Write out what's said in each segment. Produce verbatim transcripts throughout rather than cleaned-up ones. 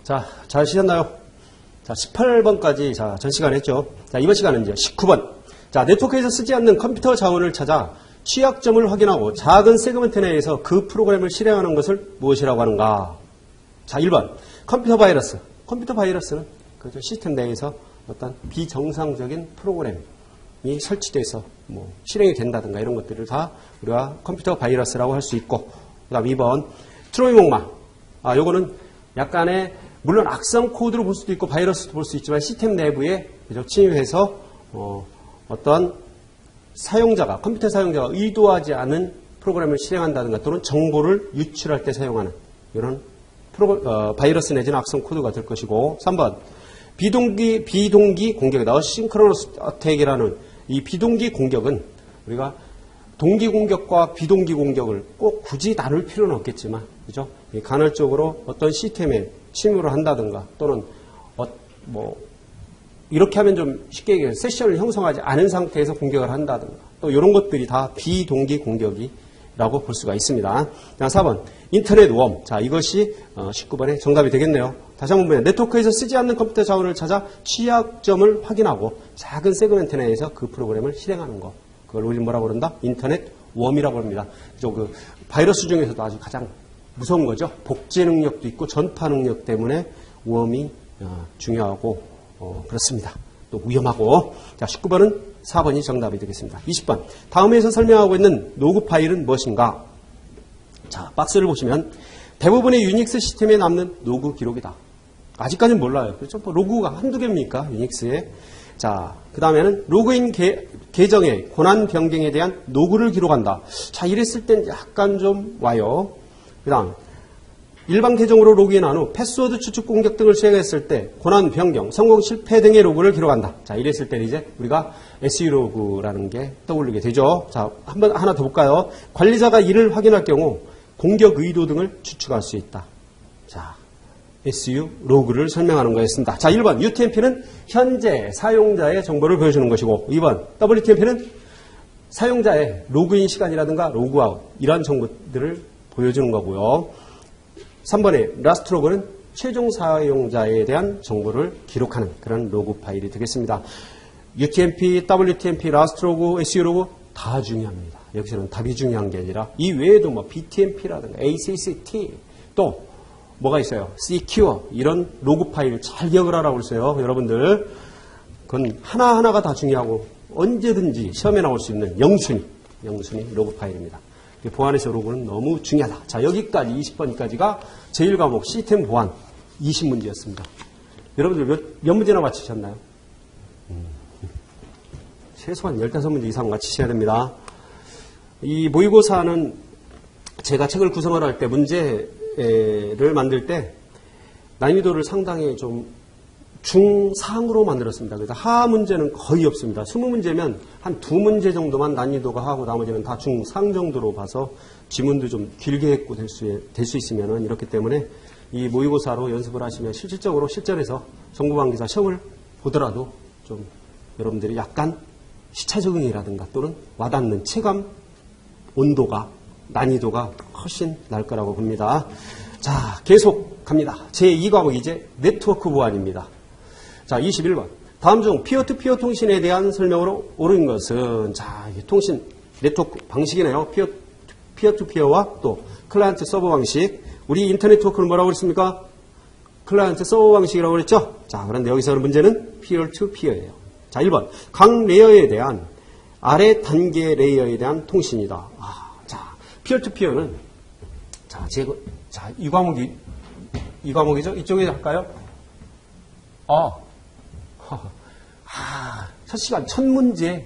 자, 잘 쉬셨나요? 자, 십팔 번까지 자, 전 시간 했죠. 자, 이번 시간은 이제 십구 번. 자, 네트워크에서 쓰지 않는 컴퓨터 자원을 찾아 취약점을 확인하고 작은 세그먼트 내에서 그 프로그램을 실행하는 것을 무엇이라고 하는가? 자, 일 번. 컴퓨터 바이러스. 컴퓨터 바이러스는 그죠? 시스템 내에서 어떤 비정상적인 프로그램이 설치돼서 뭐 실행이 된다든가 이런 것들을 다 우리가 컴퓨터 바이러스라고 할 수 있고, 그 다음 이 번. 트로이 목마. 아, 요거는 약간의 물론 악성 코드로 볼 수도 있고 바이러스도 볼 수 있지만 시스템 내부에 그죠? 침입해서 어, 어떤 사용자가 컴퓨터 사용자가 의도하지 않은 프로그램을 실행한다든가 또는 정보를 유출할 때 사용하는 이런 프로, 어, 바이러스 내지는 악성 코드가 될 것이고, 삼 번 비동기 비동기 공격이다. 어싱크로너스 어택이라는 이 비동기 공격은 우리가 동기 공격과 비동기 공격을 꼭 굳이 나눌 필요는 없겠지만, 그죠? 간헐적으로 어떤 시스템에 침입을 한다든가 또는 어, 뭐 이렇게 하면 좀 쉽게 얘기해서 세션을 형성하지 않은 상태에서 공격을 한다든가 또 이런 것들이 다 비동기 공격이라고 볼 수가 있습니다. 자, 사 번 인터넷 웜. 자, 이것이 십구 번의 정답이 되겠네요. 다시 한번 보면 네트워크에서 쓰지 않는 컴퓨터 자원을 찾아 취약점을 확인하고 작은 세그멘트 내에서 그 프로그램을 실행하는 것. 그걸 우리 뭐라고 그런다? 인터넷 웜이라고 합니다. 그래서 그 바이러스 중에서도 아주 가장 무서운 거죠. 복제 능력도 있고 전파 능력 때문에 웜이 중요하고 어, 그렇습니다. 또 위험하고. 자, 십구 번은 사 번이 정답이 되겠습니다. 이십 번. 다음에서 설명하고 있는 로그 파일은 무엇인가? 자, 박스를 보시면 대부분의 유닉스 시스템에 남는 로그 기록이다. 아직까지는 몰라요. 그렇죠? 뭐 로그가 한두 개입니까? 유닉스에. 자, 그 다음에는 로그인 계, 계정의 권한 변경에 대한 로그를 기록한다. 자, 이랬을 땐 약간 좀 와요. 그 다음, 일반 계정으로 로그인한 후 패스워드 추측 공격 등을 수행했을 때 권한 변경, 성공 실패 등의 로그를 기록한다. 자, 이랬을 때 이제 우리가 에스유 로그라는 게 떠오르게 되죠. 자, 한번 하나 더 볼까요? 관리자가 이를 확인할 경우 공격 의도 등을 추측할 수 있다. 자, 에스유 로그를 설명하는 거였습니다. 자, 일 번 유티엠피는 현재 사용자의 정보를 보여주는 것이고, 이 번 더블유티엠피는 사용자의 로그인 시간이라든가 로그아웃 이러한 정보들을 보여주는 거고요. 삼 번에 라스트 로그는 최종 사용자에 대한 정보를 기록하는 그런 로그 파일이 되겠습니다. 유티엠피, 더블유티엠피, 라스트 로그, 에스유 로그 다 중요합니다. 여기서는 답이 중요한 게 아니라 이 외에도 뭐 비티엠피라든가 에이씨씨티 또 뭐가 있어요? 시큐어 이런 로그 파일 잘 기억을 하라고 했어요. 여러분들 그건 하나하나가 다 중요하고 언제든지 시험에 나올 수 있는 영순위, 영순위 로그 파일입니다. 보안에서 로그는 너무 중요하다. 자, 여기까지 이십 번까지가 제일 과목 시스템 보안 이십 문제였습니다. 여러분들 몇, 몇 문제나 맞히셨나요? 음, 최소한 십오 문제 이상 맞히셔야 됩니다. 이 모의고사는 제가 책을 구성을 할 때 문제를 만들 때 난이도를 상당히 좀 중상으로 만들었습니다. 그래서 하 문제는 거의 없습니다. 이십 문제면 한 두 문제 정도만 난이도가 하고 나머지는 다 중상 정도로 봐서 지문도 좀 길게 했고 될 수, 될 수 있으면은 이렇기 때문에 이 모의고사로 연습을 하시면 실질적으로 실전에서 정보방기사 시험을 보더라도 좀 여러분들이 약간 시차 적응이라든가 또는 와닿는 체감 온도가 난이도가 훨씬 날 거라고 봅니다. 자, 계속 갑니다. 제이 과목 이제 네트워크 보안입니다. 자, 이십일 번. 다음 중 피어투피어 통신에 대한 설명으로 옳은 것은, 자, 이게 통신 네트워크 방식이네요. 피어, 피어투피어와 또 클라이언트 서버 방식. 우리 인터넷 토크는 뭐라고 그랬습니까? 클라이언트 서버 방식이라고 그랬죠? 자, 그런데 여기서 문제는 피어투피어예요. 자, 일 번. 각 레이어에 대한 아래 단계 레이어에 대한 통신이다. 아, 자, 피어투피어는 자, 제가 자, 이 과목이 이 과목이죠? 이쪽에 할까요? 아. 아, 첫 시간, 첫 문제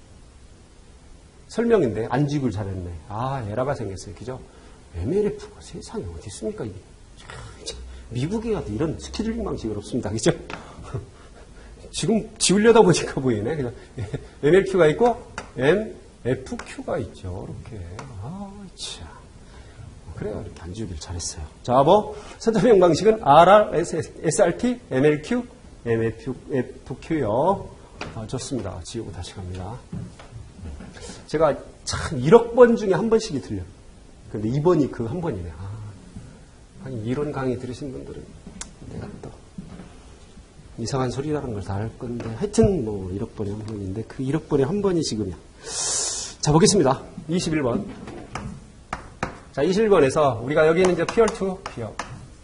설명인데, 안 지구를 잘했네. 아, 에러가 생겼어요. 그죠? 엠엘에프가 세상에 어디 있습니까, 이게? 미국에 가도 이런 스케줄링 방식은 없습니다. 그죠? 지금 지우려다 보니까 보이네. 그죠? 엠엘큐가 있고, 엠에프큐가 있죠. 이렇게. 아, 참. 그래요. 이렇게 안 지우길 잘했어요. 자, 뭐, 선택형 방식은 알알, 에스알티, 엠엘큐, 엠에프큐요. 아, 좋습니다. 지우고 다시 갑니다. 제가 참 일억 번 중에 한 번씩이 들려요. 근데 이 번이 그 한 번이네. 아, 아니, 이론 강의 들으신 분들은 내가 또 이상한 소리라는 걸 다 할 건데 하여튼 뭐 일억 번에 한 번인데 그 일억 번에 한 번이 지금이야. 자, 보겠습니다. 이십일 번. 자, 이십일 번에서 우리가 여기는 이제 피어 투 피어.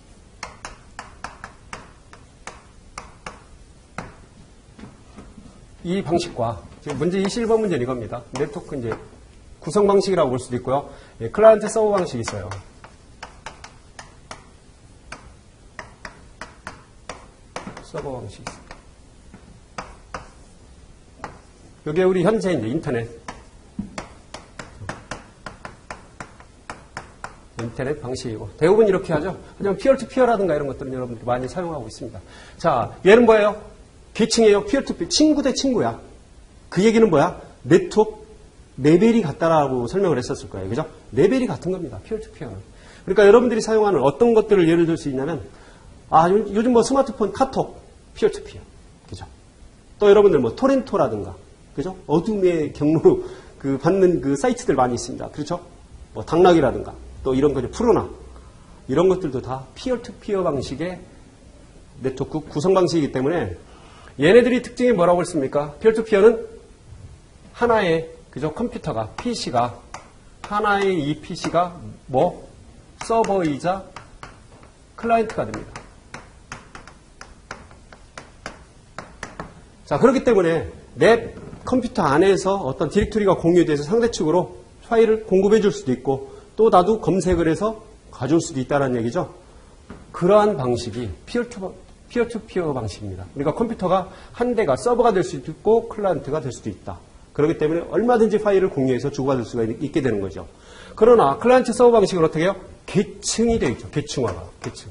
이 방식과 지금 문제 이십일 번 문제는 이겁니다. 네트워크 이제 구성 방식이라고 볼 수도 있고요. 예, 클라이언트 서버 방식이 있어요. 서버 방식이 있어요. 여기에 우리 현재 이제 인터넷 인터넷 방식이고 대부분 이렇게 하죠. 하지만 피어투피어라든가 이런 것들은 여러분들이 많이 사용하고 있습니다. 자, 얘는 뭐예요? 계층이에요. 피어투피어. 친구 대 친구야. 그 얘기는 뭐야? 네트워크 레벨이 같다라고 설명을 했었을 거예요. 그죠? 레벨이 같은 겁니다. 피어투피어는. 그러니까 여러분들이 사용하는 어떤 것들을 예를 들 수 있냐면 아, 요즘 뭐 스마트폰 카톡 피어투피어. 그죠? 또 여러분들 뭐 토렌토라든가 그죠? 어둠의 경로 그 받는 그 사이트들 많이 있습니다. 그렇죠? 뭐 당락이라든가 또 이런 거죠. 프로나 이런 것들도 다 피어투피어 방식의 네트워크 구성 방식이기 때문에 얘네들이 특징이 뭐라고 했습니까? 피어투피어는 하나의 그죠? 컴퓨터가 피시가 하나의 이 피시가 뭐 서버이자 클라이언트가 됩니다. 자, 그렇기 때문에 내 컴퓨터 안에서 어떤 디렉토리가 공유돼서 상대측으로 파일을 공급해 줄 수도 있고 또 나도 검색을 해서 가져올 수도 있다는 얘기죠. 그러한 방식이 피어투, 피어투피어 방식입니다. 그러니까 컴퓨터가 한 대가 서버가 될 수도 있고 클라이언트가 될 수도 있다. 그렇기 때문에 얼마든지 파일을 공유해서 주고받을 수가 있게 되는 거죠. 그러나 클라이언트 서버 방식은 어떻게 해요? 계층이 되어 있죠. 계층화가. 계층.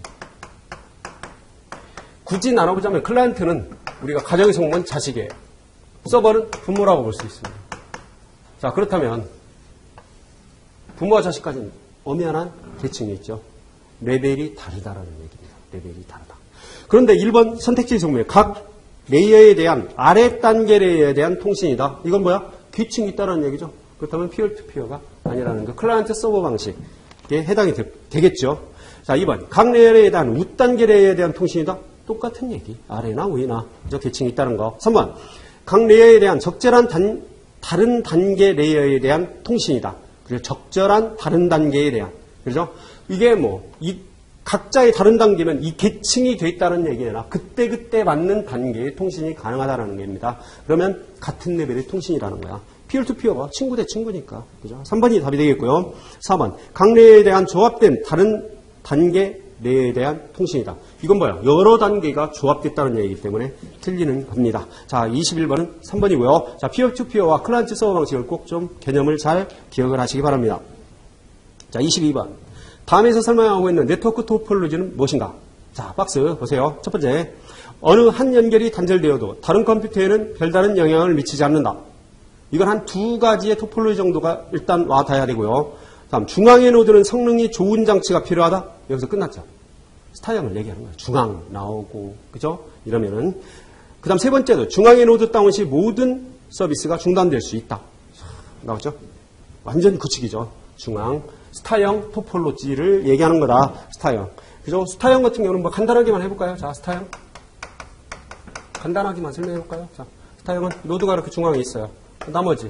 굳이 나눠보자면 클라이언트는 우리가 가정의 성문 자식이에요. 서버는 부모라고 볼 수 있습니다. 자, 그렇다면 부모와 자식까지는 엄연한 계층이 있죠. 레벨이 다르다라는 얘기입니다. 레벨이 다르다. 그런데 일 번 선택지 성문에 각 레이어에 대한 아래 단계 레이어에 대한 통신이다. 이건 뭐야? 계층이 있다는 얘기죠. 그렇다면 피어투피어가 아니라는 거. 클라이언트 서버 방식에 해당이 되, 되겠죠. 자, 이 번 각 레이어에 대한 윗단계 레이어에 대한 통신이다. 똑같은 얘기. 아래나 위나 그죠? 계층이 있다는 거. 삼 번 각 레이어에 대한 적절한 단, 다른 단계 레이어에 대한 통신이다. 그리고 적절한 다른 단계에 대한. 그죠? 이게 뭐, 이, 각자의 다른 단계면 이 계층이 돼 있다는 얘기나 그때그때 맞는 단계의 통신이 가능하다는 겁니다. 그러면 같은 레벨의 통신이라는 거야. 피어투피어가 친구 대 친구니까. 그죠? 삼 번이 답이 되겠고요. 사 번. 각 레이어에 대한 조합된 다른 단계 레이어에 대한 통신이다. 이건 뭐야? 여러 단계가 조합됐다는 얘기이기 때문에 틀리는 겁니다. 자, 이십일 번은 삼 번이고요. 자, 피어투피어와 클라이언트 서버 방식을 꼭 좀 개념을 잘 기억을 하시기 바랍니다. 자, 이십이 번. 다음에서 설명하고 있는 네트워크 토폴로지는 무엇인가? 자, 박스 보세요. 첫 번째, 어느 한 연결이 단절되어도 다른 컴퓨터에는 별다른 영향을 미치지 않는다. 이건 한 두 가지의 토폴로지 정도가 일단 와 닿아야 되고요. 다음, 중앙의 노드는 성능이 좋은 장치가 필요하다. 여기서 끝났죠. 스타형을 얘기하는 거예요. 중앙 나오고, 그죠? 이러면은. 그 다음 세 번째도 중앙의 노드 다운 시 모든 서비스가 중단될 수 있다. 나왔죠? 완전 구칙이죠. 중앙. 스타형 토폴로지를 얘기하는 거다. 스타형. 그죠? 스타형 같은 경우는 뭐 간단하게만 해볼까요? 자, 스타형. 간단하게만 설명해볼까요? 자, 스타형은 노드가 이렇게 중앙에 있어요. 나머지.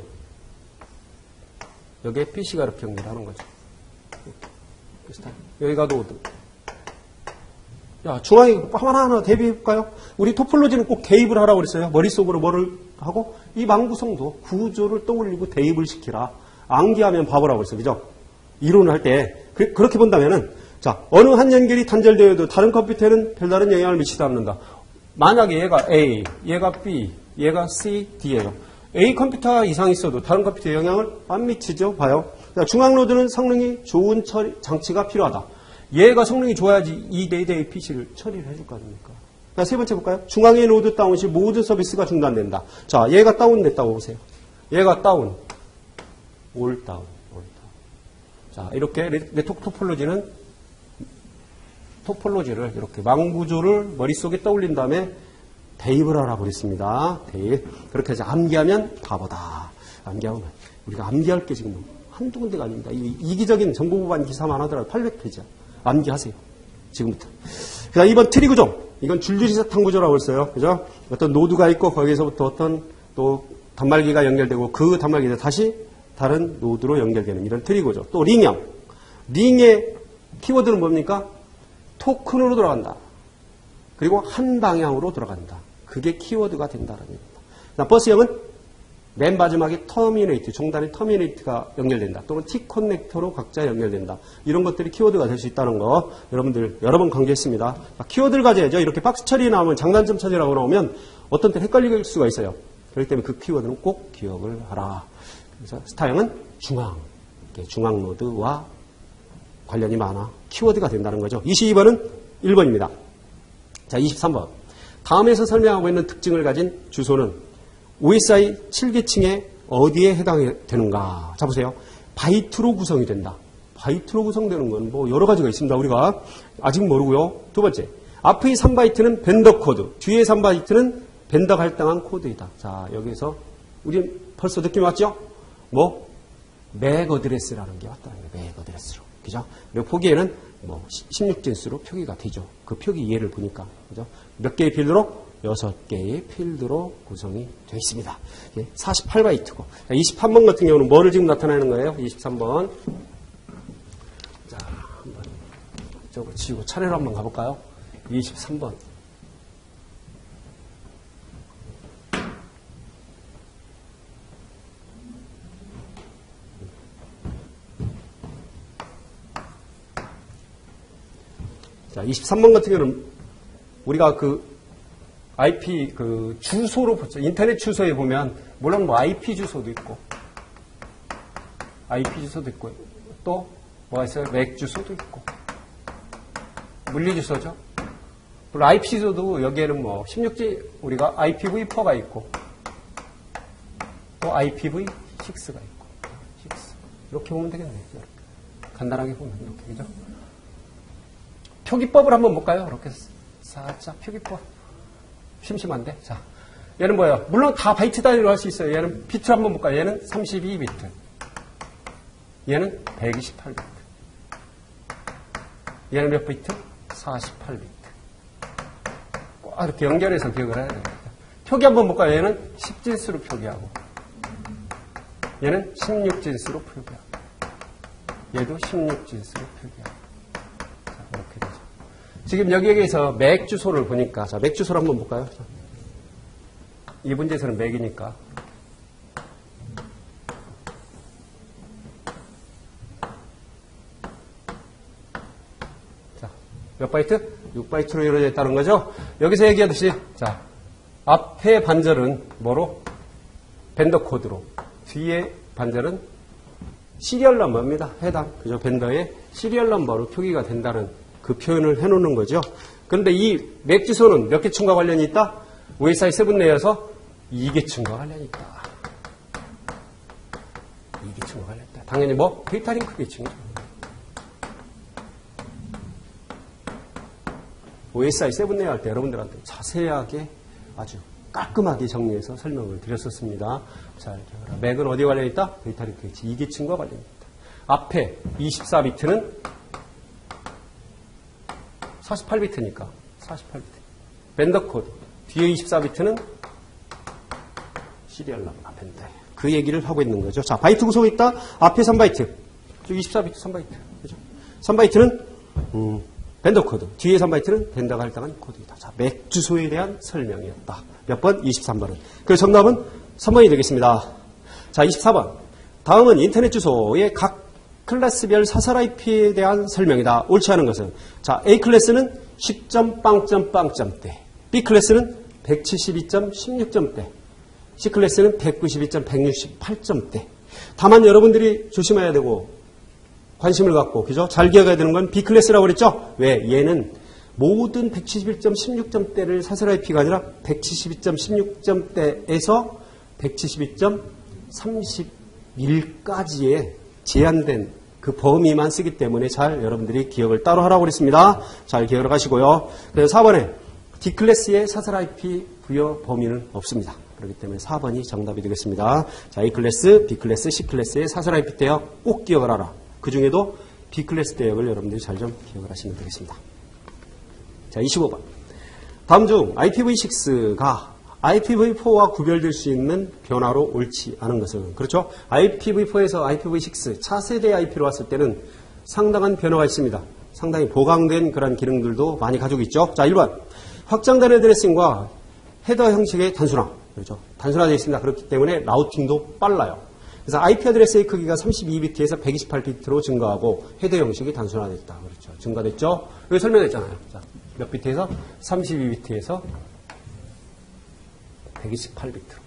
여기에 피시가 이렇게 연결하는 거죠. 여기가 노드. 야, 중앙에 하나하나 대비해볼까요? 우리 토폴로지는 꼭 대입을 하라고 그랬어요. 머릿속으로 뭐를 하고, 이 망구성도 구조를 떠올리고 대입을 시키라. 암기하면 바보라고 그랬어요. 그죠? 이론을 할 때, 그, 그렇게 본다면은, 자, 어느 한 연결이 단절되어도 다른 컴퓨터에는 별다른 영향을 미치지 않는다. 만약에 얘가 A, 얘가 B, 얘가 C, D예요. A 컴퓨터 이상 있어도 다른 컴퓨터에 영향을 안 미치죠. 봐요. 중앙 노드는 성능이 좋은 처리, 장치가 필요하다. 얘가 성능이 좋아야지 이 네대의 피시를 처리를 해줄 거 아닙니까? 자, 세 번째 볼까요? 중앙의 노드 다운 시 모든 서비스가 중단된다. 자, 얘가 다운됐다고 보세요. 얘가 다운. 올 다운. 올 다운. 자, 이렇게 네트워크 토폴로지는 토폴로지를 이렇게 망구조를 머릿속에 떠올린 다음에 대입을 하라고 그랬습니다. 대입. 그렇게 해서 암기하면 바보다. 암기하면 우리가 암기할 게 지금 한두 군데가 아닙니다. 이, 이기적인 정보보안 기사만 하더라도 팔백 페이지야. 암기하세요. 지금부터. 자, 이 번 트리 구조. 이건 줄줄이사탕 구조라고 했어요. 그죠? 어떤 노드가 있고 거기에서부터 어떤 또 단말기가 연결되고 그 단말기에서 다시 다른 노드로 연결되는 이런 트리 구조. 또 링형. 링의 키워드는 뭡니까? 토큰으로 돌아간다. 그리고 한 방향으로 돌아간다. 그게 키워드가 된다는 얘기입니다. 자, 버스형은 맨 마지막에 터미네이트, 종단의 터미네이트가 연결된다. 또는 T 커넥터로 각자 연결된다. 이런 것들이 키워드가 될 수 있다는 거 여러분들 여러 번 강조했습니다. 키워드를 가져야죠. 이렇게 박스 처리 나오면 장단점 처리라고 나오면 어떤 때 헷갈릴 수가 있어요. 그렇기 때문에 그 키워드는 꼭 기억을 하라. 그래서 스타형은 중앙, 중앙 노드와 관련이 많아 키워드가 된다는 거죠. 이십이 번은 일 번입니다. 자, 이십삼 번. 다음에서 설명하고 있는 특징을 가진 주소는 오에스아이 칠 계층에 어디에 해당이 되는가? 자, 보세요. 바이트로 구성이 된다. 바이트로 구성되는 건 뭐 여러 가지가 있습니다. 우리가 아직 모르고요. 두 번째. 앞의 삼 바이트는 벤더 코드, 뒤의 삼 바이트는 벤더가 할당한 코드이다. 자, 여기서 우리 벌써 느낌 왔죠? 뭐? 맥 어드레스라는 게 왔다는 거예요. 맥 어드레스로. 그죠? 그리고 포기에는 뭐 십육 진수로 표기가 되죠. 그 표기 이해를 보니까. 그죠? 몇 개의 필드로? 여섯 개의 필드로 구성이 되어 있습니다. 사십팔 바이트고. 이십삼 번 같은 경우는 뭐를 지금 나타내는 거예요? 이십삼 번. 자, 한번 이쪽으로 치우고 차례로 한번 가볼까요? 이십삼 번. 자, 이십삼 번 같은 경우는 우리가 그 아이피 그 주소로 보죠. 인터넷 주소에 보면 물론 뭐 아이피 주소도 있고 아이피 주소도 있고 또 뭐가 있어요? 맥 주소도 있고 물리 주소죠. 물론 아이피 주소도 여기에는 뭐 십육 지 우리가 아이피브이 포가 있고 또 아이피브이 식스가 있고 식스 이렇게 보면 되겠네요. 이렇게. 간단하게 보면 이렇게 그죠? 표기법을 한번 볼까요? 이렇게 살짝 표기법. 심심한데? 자, 얘는 뭐예요? 물론 다 바이트 단위로 할 수 있어요. 얘는 비트 한번 볼까요? 얘는 삼십이 비트. 얘는 백이십팔 비트. 얘는 몇 비트? 사십팔 비트. 꼭 이렇게 연결해서 기억을 해야 됩니다. 표기 한번 볼까요? 얘는 십 진수로 표기하고 얘는 십육 진수로 표기하고 얘도 십육 진수로 표기하고 자, 이렇게 되죠. 지금 여기에서 맥 주소를 보니까, 자, 맥 주소를 한번 볼까요? 이 문제에서는 맥이니까. 자, 몇 바이트? 육 바이트로 이루어져 있다는 거죠? 여기서 얘기하듯이, 자, 앞에 반절은 뭐로? 벤더 코드로. 뒤에 반절은 시리얼 넘버입니다. 해당. 그죠? 벤더의 시리얼 넘버로 표기가 된다는 그 표현을 해놓는 거죠. 그런데 이 맥 주소는 몇 계층과 관련이 있다? 오에스아이 칠 내에서 이 계층과 관련이 있다. 이 계층과 관련이 있다. 당연히 뭐? 데이터 링크 계층이죠. 오에스아이 칠 내에 할 때 여러분들한테 자세하게 아주 깔끔하게 정리해서 설명을 드렸었습니다. 자, 맥은 어디에 관련이 있다? 데이터 링크 계층 이 계층과 관련이 있다. 앞에 이십사 비트는 사십팔 비트니까 사십팔 비트. 벤더 코드. 뒤에 이십사 비트는 시리얼 넘버 벤더. 그 얘기를 하고 있는 거죠. 자, 바이트 구성이 있다. 앞에 삼 바이트. 이십사 비트 삼 바이트. 그죠? 삼 바이트는 음, 벤더 코드. 뒤에 삼 바이트는 벤더가 할당한 코드이다. 자, 맥 주소에 대한 설명이었다. 몇 번? 이십삼 번은. 그래서 정답은 삼 번이 되겠습니다. 자, 이십사 번. 다음은 인터넷 주소의 각 클래스별 사설 아이피에 대한 설명이다. 옳지 않은 것은, 자, A 클래스는 십 점 빵점 빵점대, B 클래스는 백칠십이 점 십육 점대, C 클래스는 백구십이 점 백육십팔 점대. 다만 여러분들이 조심해야 되고 관심을 갖고, 그죠? 잘 기억해야 되는 건 B 클래스라고 그랬죠? 왜? 얘는 모든 백칠십일 점 십육 점대를 사설 아이피가 아니라 백칠십이 점 십육 점대에서 백칠십이 점 삼십일까지의 제한된 그 범위만 쓰기 때문에 잘 여러분들이 기억을 따로 하라고 그랬습니다. 잘 기억을 하시고요. 그래서 사 번에 D클래스의 사설 아이피 부여 범위는 없습니다. 그렇기 때문에 사 번이 정답이 되겠습니다. 자, A클래스, B클래스, C클래스의 사설 아이피 대역 꼭 기억을 하라. 그 중에도 B클래스 대역을 여러분들이 잘 좀 기억을 하시면 되겠습니다. 자, 이십오 번. 다음 중 아이피브이 식스가 아이피브이 포와 구별될 수 있는 변화로 옳지 않은 것은, 그렇죠? 아이피브이 포에서 아이피브이 식스 차세대 아이피로 왔을 때는 상당한 변화가 있습니다. 상당히 보강된 그런 기능들도 많이 가지고 있죠. 자, 일 번. 확장된 애드레싱과 헤더 형식의 단순화. 그렇죠? 단순화되어 있습니다. 그렇기 때문에 라우팅도 빨라요. 그래서 아이피 어드레스의 크기가 삼십이 비트에서 백이십팔 비트로 증가하고 헤더 형식이 단순화됐다. 그렇죠? 증가됐죠? 여기 설명했잖아요. 자, 몇 비트에서? 삼십이 비트에서 백이십팔 비트로.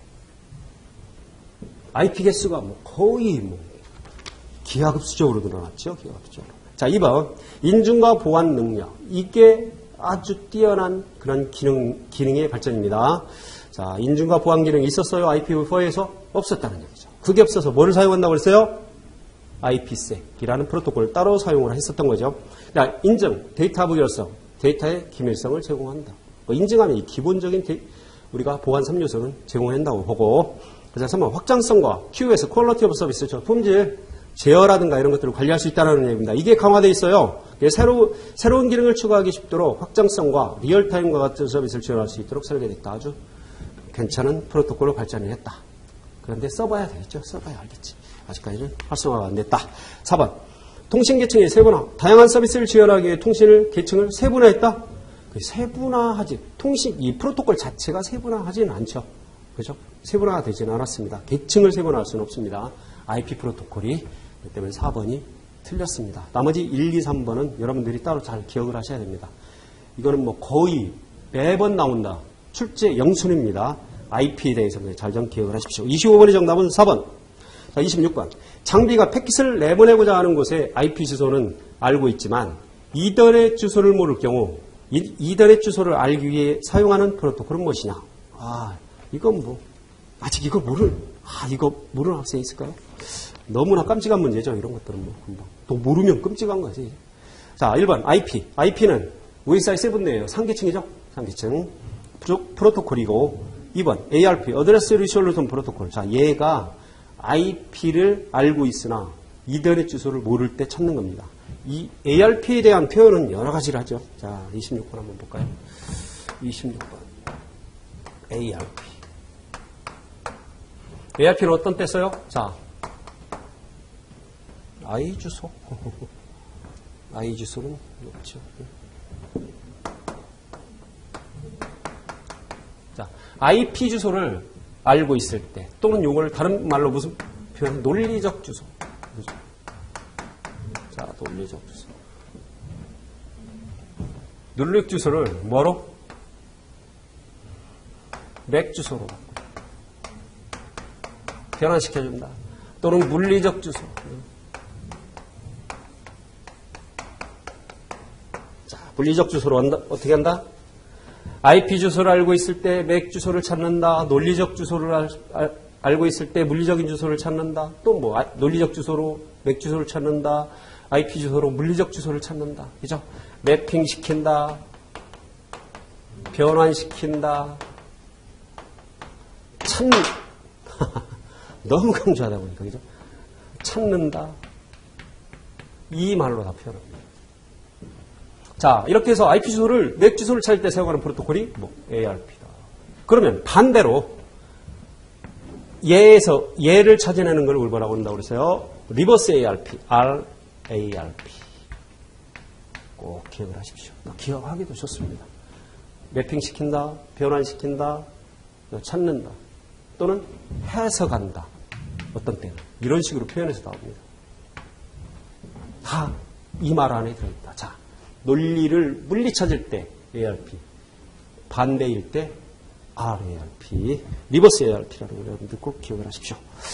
아이피 개수가 뭐 거의 뭐 기하급수적으로 늘어났죠. 기하급수적으로. 자, 이 번. 인증과 보안 능력. 이게 아주 뛰어난 그런 기능, 기능의 발전입니다. 자, 인증과 보안 기능이 있었어요. 아이피브이 포에서 없었다는 얘기죠. 그게 없어서 뭐를 사용한다고 그랬어요? 아이피색이라는 프로토콜을 따로 사용을 했었던 거죠. 자, 인증, 데이터 부결성, 데이터의 기밀성을 제공한다. 뭐 인증하면 이 기본적인 데이, 우리가 보안 삼 요소는 제공한다고 보고, 그래서 삼 번 확장성과 큐에스, 퀄리티 오브 서비스, 저 품질, 제어라든가 이런 것들을 관리할 수 있다는 얘기입니다. 이게 강화되어 있어요. 새로, 새로운 기능을 추가하기 쉽도록 확장성과 리얼타임과 같은 서비스를 지원할 수 있도록 설계됐다. 아주 괜찮은 프로토콜로 발전을 했다. 그런데 써봐야 되겠죠. 써봐야 알겠지. 아직까지는 활성화가 안 됐다. 사 번. 통신 계층의 세분화. 다양한 서비스를 지원하기 위해 통신을 계층을 세분화했다. 세분화하지. 통신, 이 프로토콜 자체가 세분화하지는 않죠. 그죠? 세분화가 되지는 않았습니다. 계층을 세분화할 수는 없습니다. 아이피 프로토콜이. 그렇기 때문에 사 번이 틀렸습니다. 나머지 일, 이, 삼 번은 여러분들이 따로 잘 기억을 하셔야 됩니다. 이거는 뭐 거의 매번 나온다. 출제 영순입니다. 아이피에 대해서 잘 좀 기억을 하십시오. 이십오 번의 정답은 사 번. 자, 이십육 번. 장비가 패킷을 내보내고자 하는 곳에 아이피 주소는 알고 있지만 이더넷 주소를 모를 경우 이, 이더넷 주소를 알기 위해 사용하는 프로토콜은 무엇이냐? 아, 이건 뭐 아직 이거 모를 아, 이거 모르는 학생이 있을까요? 너무나 깜찍한 문제죠. 이런 것들은 뭐 금방. 또 모르면 끔찍한 거지. 자, 일 번 아이피. 아이피는 오에스아이 세븐이에요. 상계층이죠. 상계층. 프로토콜이고 이 번 에이알피. 어드레스 리졸루션 프로토콜. 자, 얘가 아이피를 알고 있으나 이더넷 주소를 모를 때 찾는 겁니다. 이 에이알피에 대한 표현은 여러 가지를 하죠. 자, 이십육 번 한번 볼까요? 이십육 번. 에이알피. 에이알피는 어떤 때 써요? 자, 아이 주소. 아이 주소는 없죠. 자, 아이피 주소를 알고 있을 때, 또는 요걸 다른 말로 무슨 표현? 논리적 주소. 그죠? 자, 논리적 주소. 논리적 주소를 뭐로? 맥 주소로 변환시켜준다. 또는 물리적 주소. 자, 물리적 주소로 한다. 어떻게 한다? 아이피 주소를 알고 있을 때 맥 주소를 찾는다. 논리적 주소를 알, 알, 알고 있을 때 물리적인 주소를 찾는다. 또 뭐 아, 논리적 주소로 맥 주소를 찾는다. 아이피 주소로 물리적 주소를 찾는다. 그죠? 매핑 시킨다. 변환시킨다. 찾는 너무 강조하다 보니까 그죠? 찾는다. 이 말로 다 표현합니다. 자, 이렇게 해서 아이피 주소를 맥 주소를 찾을 때 사용하는 프로토콜이 뭐 에이알피다. 그러면 반대로 얘에서 얘를 찾아내는 걸 우리 뭐라고 한다고 그랬어요? 리버스 에이알피, 알에이알피. 꼭 기억을 하십시오. 기억하기도 좋습니다. 매핑 시킨다, 변환시킨다, 찾는다, 또는 해석한다. 어떤 때는 이런 식으로 표현해서 나옵니다. 다 이 말 안에 들어있다. 자, 논리를 물리 찾을 때 에이알피, 반대일 때 알에이알피, 리버스 에이알피라는 걸 여러분들 꼭 기억을 하십시오.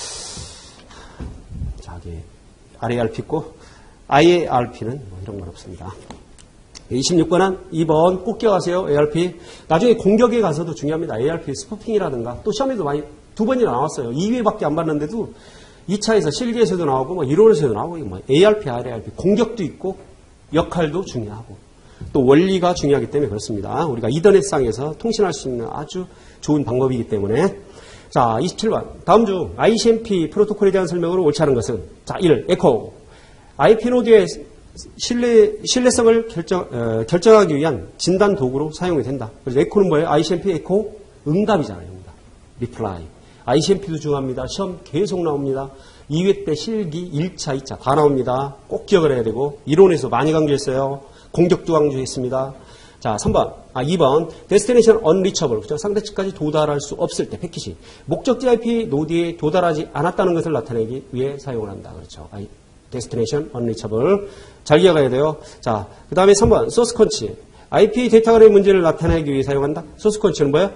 자, 이게 알에이알피 있고 아이에이알피는 뭐 이런 건 없습니다. 이십육 번은 이 번 꼭 기억하세요. 에이알피. 나중에 공격에 가서도 중요합니다. 에이알피 스포핑이라든가 또 시험에도 많이 두 번이나 나왔어요. 이 회밖에 안 봤는데도 이 차에서 실기에서도 나오고 뭐 이론에서도 나오고 뭐 에이알피, 알에이알피 공격도 있고 역할도 중요하고 또 원리가 중요하기 때문에 그렇습니다. 우리가 이더넷상에서 통신할 수 있는 아주 좋은 방법이기 때문에. 자, 이십칠 번. 다음 중 아이씨엠피 프로토콜에 대한 설명으로 옳지 않은 것은 자, 일. 에코. 아이피 노드의 신뢰, 신뢰성을 결정, 어, 결정하기 위한 진단 도구로 사용이 된다. 그래서 에코는 뭐예요? 아이씨엠피 에코 응답이잖아요. 응답. 리플라이. 아이씨엠피도 중요합니다. 시험 계속 나옵니다. 이 회 때 실기 일 차, 이 차 다 나옵니다. 꼭 기억을 해야 되고 이론에서 많이 강조했어요. 공격도 강조했습니다. 자, 삼 번, 아, 이 번 데스티네이션 언리처블, 그죠? 상대측까지 도달할 수 없을 때 패킷이 목적지 아이피 노드에 도달하지 않았다는 것을 나타내기 위해 사용을 한다. 그렇죠? 아이, 데스티네이션 언리처블 잘 기억해야 돼요. 자, 그 다음에 삼 번 소스 컨치, 아이피 데이터간의 문제를 나타내기 위해 사용한다. 소스 컨치는 뭐예요?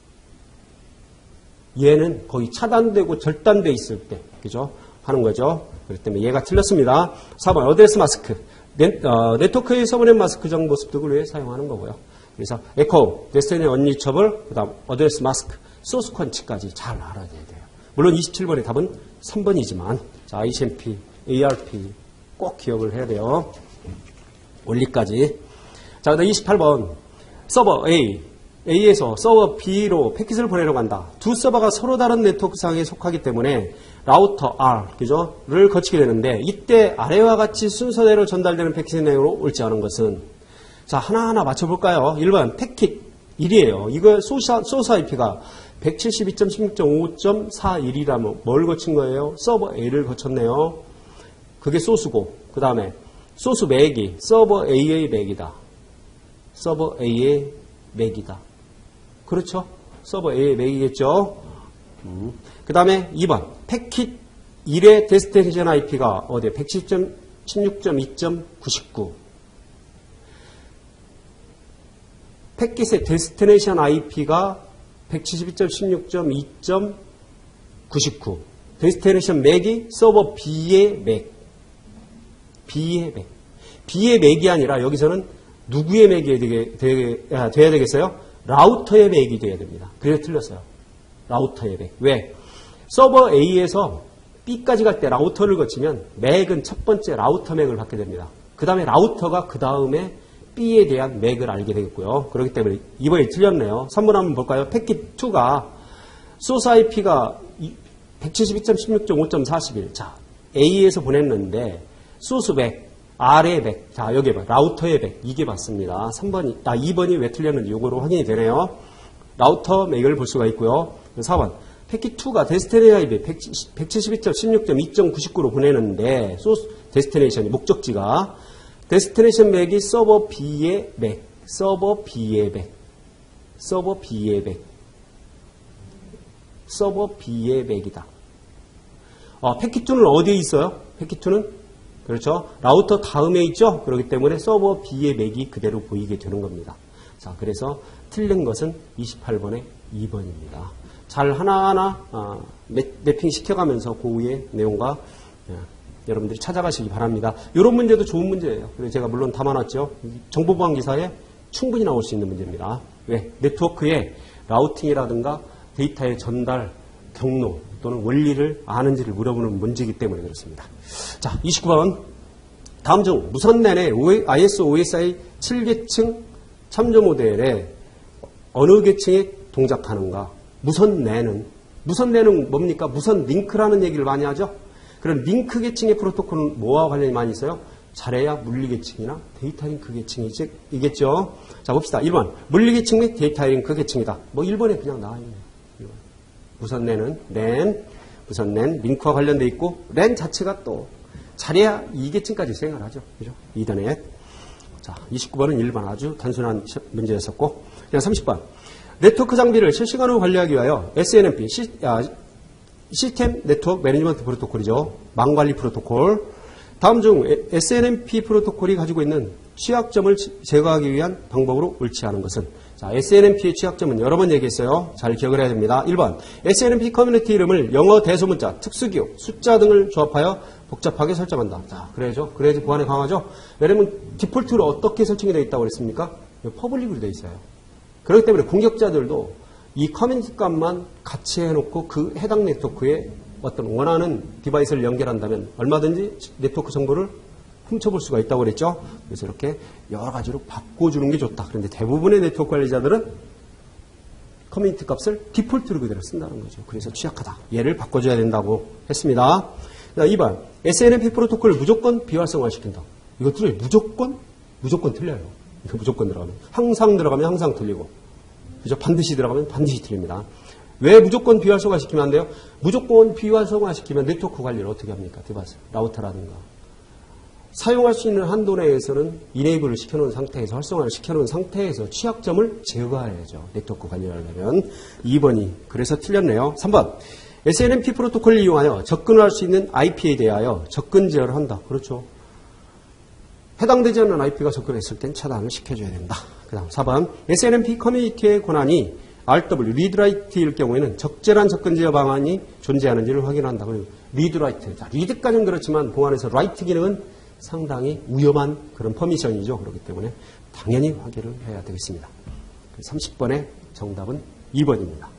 얘는 거의 차단되고 절단돼 있을 때, 그죠? 하는 거죠. 그렇기 때문에 얘가 틀렸습니다. 사 번 어드레스 마스크. 네, 어, 네트워크의 서브넷 마스크 정보 습득을 위해 사용하는 거고요. 그래서 에코, 데스티네이션 언리처블, 그 다음 어드레스 마스크, 소스 퀀치까지 잘 알아야 돼요. 물론 이십칠 번의 답은 삼 번이지만 자, 아이씨엠피, 에이알피 꼭 기억을 해야 돼요. 원리까지. 자, 그다음 이십팔 번 서버 A, A에서 서버 B로 패킷을 보내려고 한다. 두 서버가 서로 다른 네트워크상에 속하기 때문에 라우터 R, 그죠? 를 거치게 되는데 이때 아래와 같이 순서대로 전달되는 패킷의 내용으로 옳지 않은 것은 자, 하나하나 맞춰볼까요? 일 번 패킷 일이에요. 이거 소스, 소스 아이피가 백칠십이 점 십육 점 오 점 사일이라면 뭘 거친 거예요? 서버 A를 거쳤네요. 그게 소스고 그 다음에 소스 맥이 서버 A의 맥이다. 서버 A의 맥이다. 그렇죠? 서버 A의 맥이겠죠? 음. 그 다음에 이 번 패킷 일의 데스티네이션 아이피가 어디에 백칠십 점 십육 점 이 점 구십구. 패킷의 데스티네이션 아이피가 백칠십이 점 십육 점 이 점 구십구. 데스티네이션 맥이 서버 B의 맥. B의 맥. B의 맥이 아니라 여기서는 누구의 맥이 되게, 되게, 아, 돼야 되겠어요? 라우터의 맥이 돼야 됩니다. 그래서 틀렸어요. 라우터의 맥. 왜? 서버 A에서 B까지 갈 때 라우터를 거치면 맥은 첫 번째 라우터 맥을 받게 됩니다. 그 다음에 라우터가 그 다음에 B에 대한 맥을 알게 되겠고요. 그렇기 때문에 이번에 틀렸네요. 삼 번 한번 볼까요? 패킷 이가 소스 아이피가 백칠십이 점 십육 점 오 점 사십일. 자, A에서 보냈는데 소스 맥, R의 맥. 자, 여기 봐. 라우터의 맥. 이게 맞습니다. 삼 번이, 아, 이 번이 왜 틀렸는지 요거로 확인이 되네요. 라우터 맥을 볼 수가 있고요. 사 번. 패킷 이가 데스티네이션 아이피 백칠십이 점 십육 점 이 점 구십구로 보내는데 소스 데스티네이션이 목적지가 데스티네이션 맥이 서버 B의 맥, 서버 B의 맥, 서버 B의 맥, 서버 B의 맥이다. 어, 패킷 이는 어디에 있어요? 패킷 이는 그렇죠. 라우터 다음에 있죠. 그렇기 때문에 서버 B의 맥이 그대로 보이게 되는 겁니다. 자, 그래서 틀린 것은 이십팔 번의 이 번입니다. 잘 하나하나 어, 매핑 시켜가면서 고우의 내용과 예, 여러분들이 찾아가시기 바랍니다. 이런 문제도 좋은 문제예요. 그래서 제가 물론 담아놨죠. 정보보안 기사에 충분히 나올 수 있는 문제입니다. 왜? 네트워크의 라우팅이라든가 데이터의 전달 경로 또는 원리를 아는지를 물어보는 문제이기 때문에 그렇습니다. 자, 이십구 번. 다음 중 무선 랜의 아이에스 오에스아이 칠 계층 참조 모델에 어느 계층에 동작하는가? 무선 랜은 무선 랜은 뭡니까? 무선 링크라는 얘기를 많이 하죠. 그런 링크 계층의 프로토콜은 뭐와 관련이 많이 있어요? 잘해야 물리 계층이나 데이터 링크 계층이겠죠. 자, 봅시다. 일 번. 물리 계층 및 데이터 링크 계층이다. 뭐 일 번에 그냥 나와 있네요. 무선 랜은 랜, 무선 랜, 링크와 관련돼 있고 랜 자체가 또 잘해야 이 계층까지 수행을 하죠. 그죠? 이더넷. 자, 이십구 번은 일 번 아주 단순한 문제였었고, 그냥 삼십 번. 네트워크 장비를 실시간으로 관리하기 위하여 에스엔엠피, 시, 아, 시스템 네트워크 매니지먼트 프로토콜이죠. 망관리 프로토콜. 다음 중 에스엔엠피 프로토콜이 가지고 있는 취약점을 제거하기 위한 방법으로 옳지 않은 것은? 자, 에스엔엠피의 취약점은 여러 번 얘기했어요. 잘 기억을 해야 됩니다. 일 번. 에스엔엠피 커뮤니티 이름을 영어 대소문자, 특수기호, 숫자 등을 조합하여 복잡하게 설정한다. 자, 그래야죠. 그래야지 보안에 강하죠. 왜냐면 디폴트로 어떻게 설정이 되어 있다고 그랬습니까? 퍼블릭으로 되어 있어요. 그렇기 때문에 공격자들도 이 커뮤니티 값만 같이 해놓고 그 해당 네트워크에 어떤 원하는 디바이스를 연결한다면 얼마든지 네트워크 정보를 훔쳐볼 수가 있다고 그랬죠. 그래서 이렇게 여러 가지로 바꿔주는 게 좋다. 그런데 대부분의 네트워크 관리자들은 커뮤니티 값을 디폴트로 그대로 쓴다는 거죠. 그래서 취약하다. 얘를 바꿔줘야 된다고 했습니다. 이 번. 에스엔엠피 프로토콜을 무조건 비활성화시킨다. 이것들이 무조건, 무조건 틀려요. 이거 무조건 들어가면. 항상 들어가면 항상 틀리고. 그죠? 반드시 들어가면 반드시 틀립니다. 왜 무조건 비활성화시키면 안 돼요? 무조건 비활성화시키면 네트워크 관리를 어떻게 합니까? 디바이스, 라우터라든가. 사용할 수 있는 한도 내에서는 이네이블을 시켜놓은 상태에서, 활성화를 시켜놓은 상태에서 취약점을 제거해야죠. 네트워크 관리를 하려면. 이 번이 그래서 틀렸네요. 삼 번. 에스엔엠피 프로토콜을 이용하여 접근을 할 수 있는 아이피에 대하여 접근 제어를 한다. 그렇죠. 해당되지 않는 아이피가 접근했을 땐 차단을 시켜줘야 된다. 그 다음 사 번. 에스엔엠피 커뮤니티의 권한이 알더블유, 리드라이트일 경우에는 적절한 접근 제어 방안이 존재하는지를 확인한다. 그리고 리드라이트. 자, 리드까지는 그렇지만 봉안에서 라이트 기능은 상당히 위험한 그런 퍼미션이죠. 그렇기 때문에 당연히 확인을 해야 되겠습니다. 삼십 번의 정답은 이 번입니다.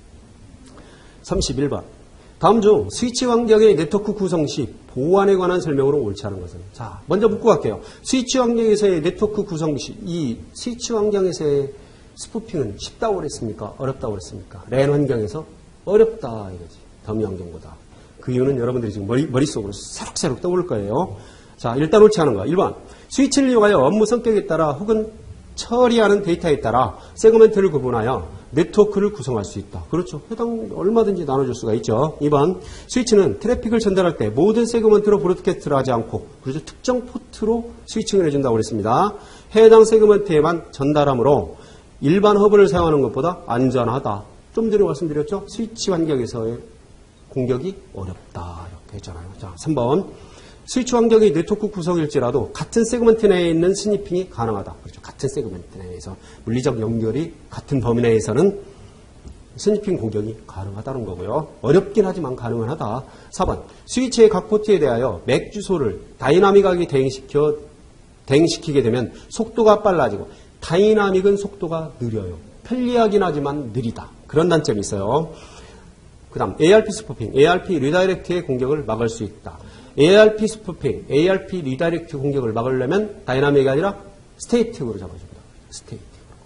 삼십일 번. 다음 중 스위치 환경의 네트워크 구성 시 보안에 관한 설명으로 옳지 않은 것은? 자, 먼저 묻고 갈게요. 스위치 환경에서의 네트워크 구성 시 이 스위치 환경에서의 스푸핑은 쉽다고 그랬습니까? 어렵다고 그랬습니까? 랜 환경에서 어렵다 이거지. 더미 환경보다. 그 이유는 여러분들이 지금 머리, 머릿속으로 새록새록 떠올 거예요. 자, 일단 옳지 않은 거. 일 번. 스위치를 이용하여 업무 성격에 따라 혹은 처리하는 데이터에 따라 세그먼트를 구분하여 네트워크를 구성할 수 있다. 그렇죠. 해당 얼마든지 나눠줄 수가 있죠. 이 번. 스위치는 트래픽을 전달할 때 모든 세그먼트로 브로드캐스트를 하지 않고 그렇죠. 특정 포트로 스위칭을 해준다고 그랬습니다. 해당 세그먼트에만 전달하므로 일반 허브를 사용하는 것보다 안전하다. 좀 전에 말씀드렸죠. 스위치 환경에서의 공격이 어렵다. 이렇게 했잖아요. 자, 삼 번. 스위치 환경이 네트워크 구성일지라도 같은 세그먼트 내에 있는 스니핑이 가능하다. 그렇죠. 같은 세그먼트 내에서 물리적 연결이 같은 범위 내에서는 스니핑 공격이 가능하다는 거고요. 어렵긴 하지만 가능은 하다. 사 번. 스위치의 각 포트에 대하여 맥 주소를 다이나믹하게 대행시켜, 대행시키게 되면 속도가 빨라지고 다이나믹은 속도가 느려요. 편리하긴 하지만 느리다. 그런 단점이 있어요. 그 다음 에이알피 스푸핑, 에이알피 리다이렉트의 공격을 막을 수 있다. 에이알피 스푸핑, 에이알피 리다이렉트 공격을 막으려면 다이나믹이 아니라 스테이틱으로 잡아줍니다. 스테이틱으로.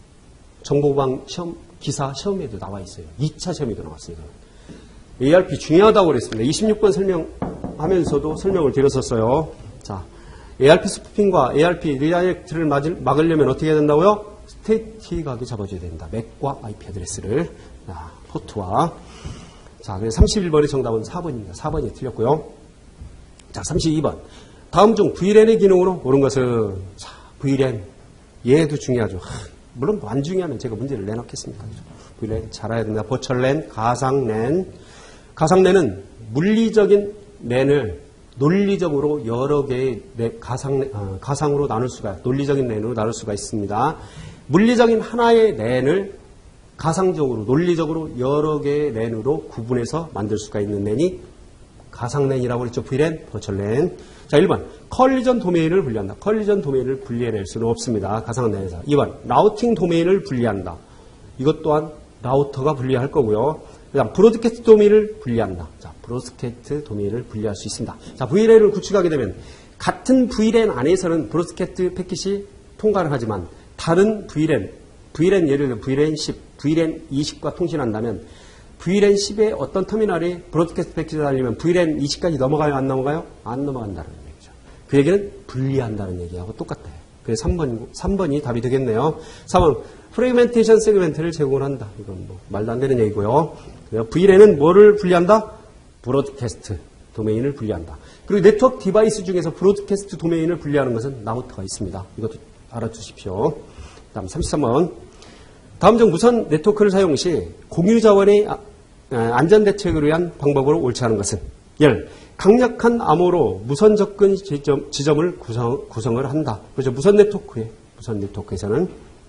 정보방 시험, 기사 시험에도 나와 있어요. 이 차 시험에도 나왔어요. 에이알피 중요하다고 그랬습니다. 이십육 번 설명하면서도 설명을 드렸었어요. 자, 에이알피 스푸핑과 에이알피 리다이렉트를 막으려면 어떻게 해야 된다고요? 스테이틱하게 잡아줘야 된다. 맥과 아이피 어드레스를. 자, 포트와. 자, 그래서 삼십일 번의 정답은 사 번입니다. 사 번이 틀렸고요. 자, 삼십이 번. 다음 중 브이랜의 기능으로 옳은 것은, 자, 브이랜. 얘도 중요하죠. 하, 물론 안 중요하면 제가 문제를 내놓겠습니다. 브이랜 잘 알아야 됩니다. 버츄얼랜, 가상랜. 가상랜은 물리적인 랜을 논리적으로 여러 개의 가상, 어, 가상으로 나눌 수가, 논리적인 랜으로 나눌 수가 있습니다. 물리적인 하나의 랜을 가상적으로, 논리적으로 여러 개의 랜으로 구분해서 만들 수가 있는 랜이 가상랜이라고 그랬죠. 브이랜, 버츄얼랜. 자, 일 번. 컬리전 도메인을 분리한다. 컬리전 도메인을 분리해낼 수는 없습니다. 가상랜에서. 이 번. 라우팅 도메인을 분리한다. 이것 또한 라우터가 분리할 거고요. 그 다음, 브로드캐스트 도메인을 분리한다. 자, 브로드캐스트 도메인을 분리할 수 있습니다. 자, 브이랜을 구축하게 되면 같은 브이랜 안에서는 브로드캐스트 패킷이 통과를 하지만 다른 브이랜, 브이랜 예를 들어 브이랜 십, 브이랜 이십과 통신한다면 브이랜 십의 어떤 터미널이 브로드캐스트 패킷을 달리면 브이랜 이십까지 넘어가요? 안 넘어가요? 안 넘어간다는 얘기죠. 그 얘기는 분리한다는 얘기하고 똑같아요. 그래서 삼 번, 삼 번이 답이 되겠네요. 사 번. 프래그멘테이션 세그멘트를 제공을 한다. 이건 뭐 말도 안 되는 얘기고요. 브이랜은 뭐를 분리한다? 브로드캐스트 도메인을 분리한다. 그리고 네트워크 디바이스 중에서 브로드캐스트 도메인을 분리하는 것은 라우터가 있습니다. 이것도 알아두십시오. 다음 삼십삼 번. 다음 중 무선 네트워크를 사용 시 공유 자원의 안전대책을 위한 방법으로 옳지 않은 것은? 일. 강력한 암호로 무선 접근 지점, 지점을 구성, 구성을 한다. 그렇죠. 무선 네트워크에, 무선 네트워크에서는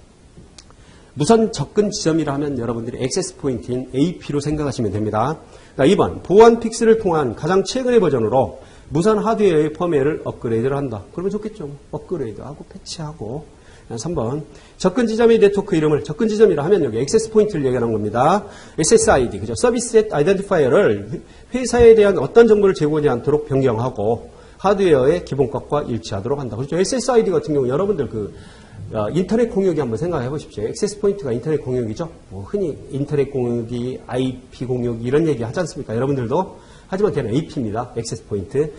무선 접근 지점이라 하면 여러분들이 액세스 포인트인 에이피로 생각하시면 됩니다. 이 번. 보안 픽스를 통한 가장 최근의 버전으로 무선 하드웨어의 펌웨어를 업그레이드를 한다. 그러면 좋겠죠. 업그레이드하고 패치하고. 삼 번. 접근 지점의 네트워크 이름을 접근 지점이라 하면 여기 액세스 포인트를 얘기하는 겁니다. 에스에스아이디, 그죠? 서비스 아이덴티파이어를 회사에 대한 어떤 정보를 제공하지 않도록 변경하고 하드웨어의 기본값과 일치하도록 한다. 그렇죠? 에스에스아이디 같은 경우 여러분들 그 어, 인터넷 공유기 한번 생각해 보십시오. 액세스 포인트가 인터넷 공유기죠. 뭐 흔히 인터넷 공유기, 아이피 공유기 이런 얘기 하지 않습니까? 여러분들도. 하지만 걔는 에이피입니다. 액세스 포인트. 그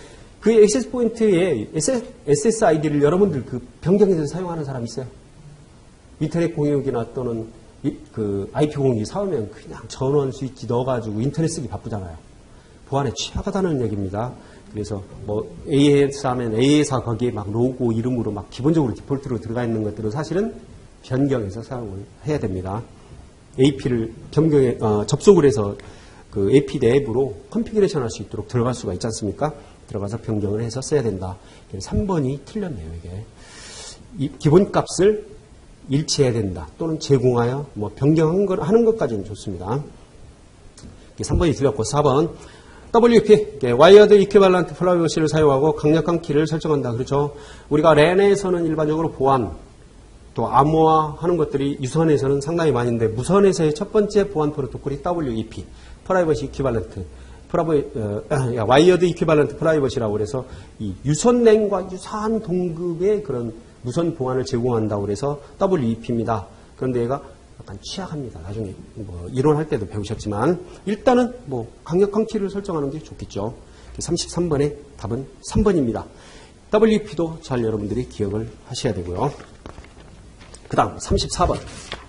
그 액세스 포인트에 에스에스아이디를 여러분들 그 변경해서 사용하는 사람 있어요? 인터넷 공유기나 또는 이, 그 아이피 공유기 사오면 그냥 전원 스위치 넣어가지고 인터넷 쓰기 바쁘잖아요. 보안에 취약하다는 얘기입니다. 그래서 뭐 에이에스 하면 에이에스사 거기에 막 로고 이름으로 막 기본적으로 디폴트로 들어가 있는 것들은 사실은 변경해서 사용을 해야 됩니다. 에이피를 변경해 어, 접속을 해서 그 에이피 내부로 컨피그레이션 할 수 있도록 들어갈 수가 있지 않습니까? 들어가서 변경을 해서 써야 된다. 삼 번이 틀렸네요, 이게. 이 기본값을 일치해야 된다. 또는 제공하여 뭐 변경하는 것, 하는 것까지는 좋습니다. 삼 번이 틀렸고, 사 번. 더블유이피, 와이어드 이퀴발런트 프라이버시를 사용하고 강력한 키를 설정한다. 그렇죠? 우리가 랜에서는 일반적으로 보안, 또 암호화하는 것들이 유선에서는 상당히 많은데 무선에서의 첫 번째 보안 프로토콜이 더블유이피, 프라이버시 이퀴발런트, 프라이버, 어, 와이어드 이퀴발런트 프라이버시라고 그래서 이 유선 랜과 유사한 동급의 그런 무선 보안을 제공한다고 그래서 더블유이피입니다. 그런데 얘가 약간 취약합니다. 나중에 뭐 이론할 때도 배우셨지만 일단은 뭐 강력한 키를 설정하는 게 좋겠죠. 삼십삼 번의 답은 삼 번입니다. 더블유이피도 잘 여러분들이 기억을 하셔야 되고요. 그 다음 삼십사 번.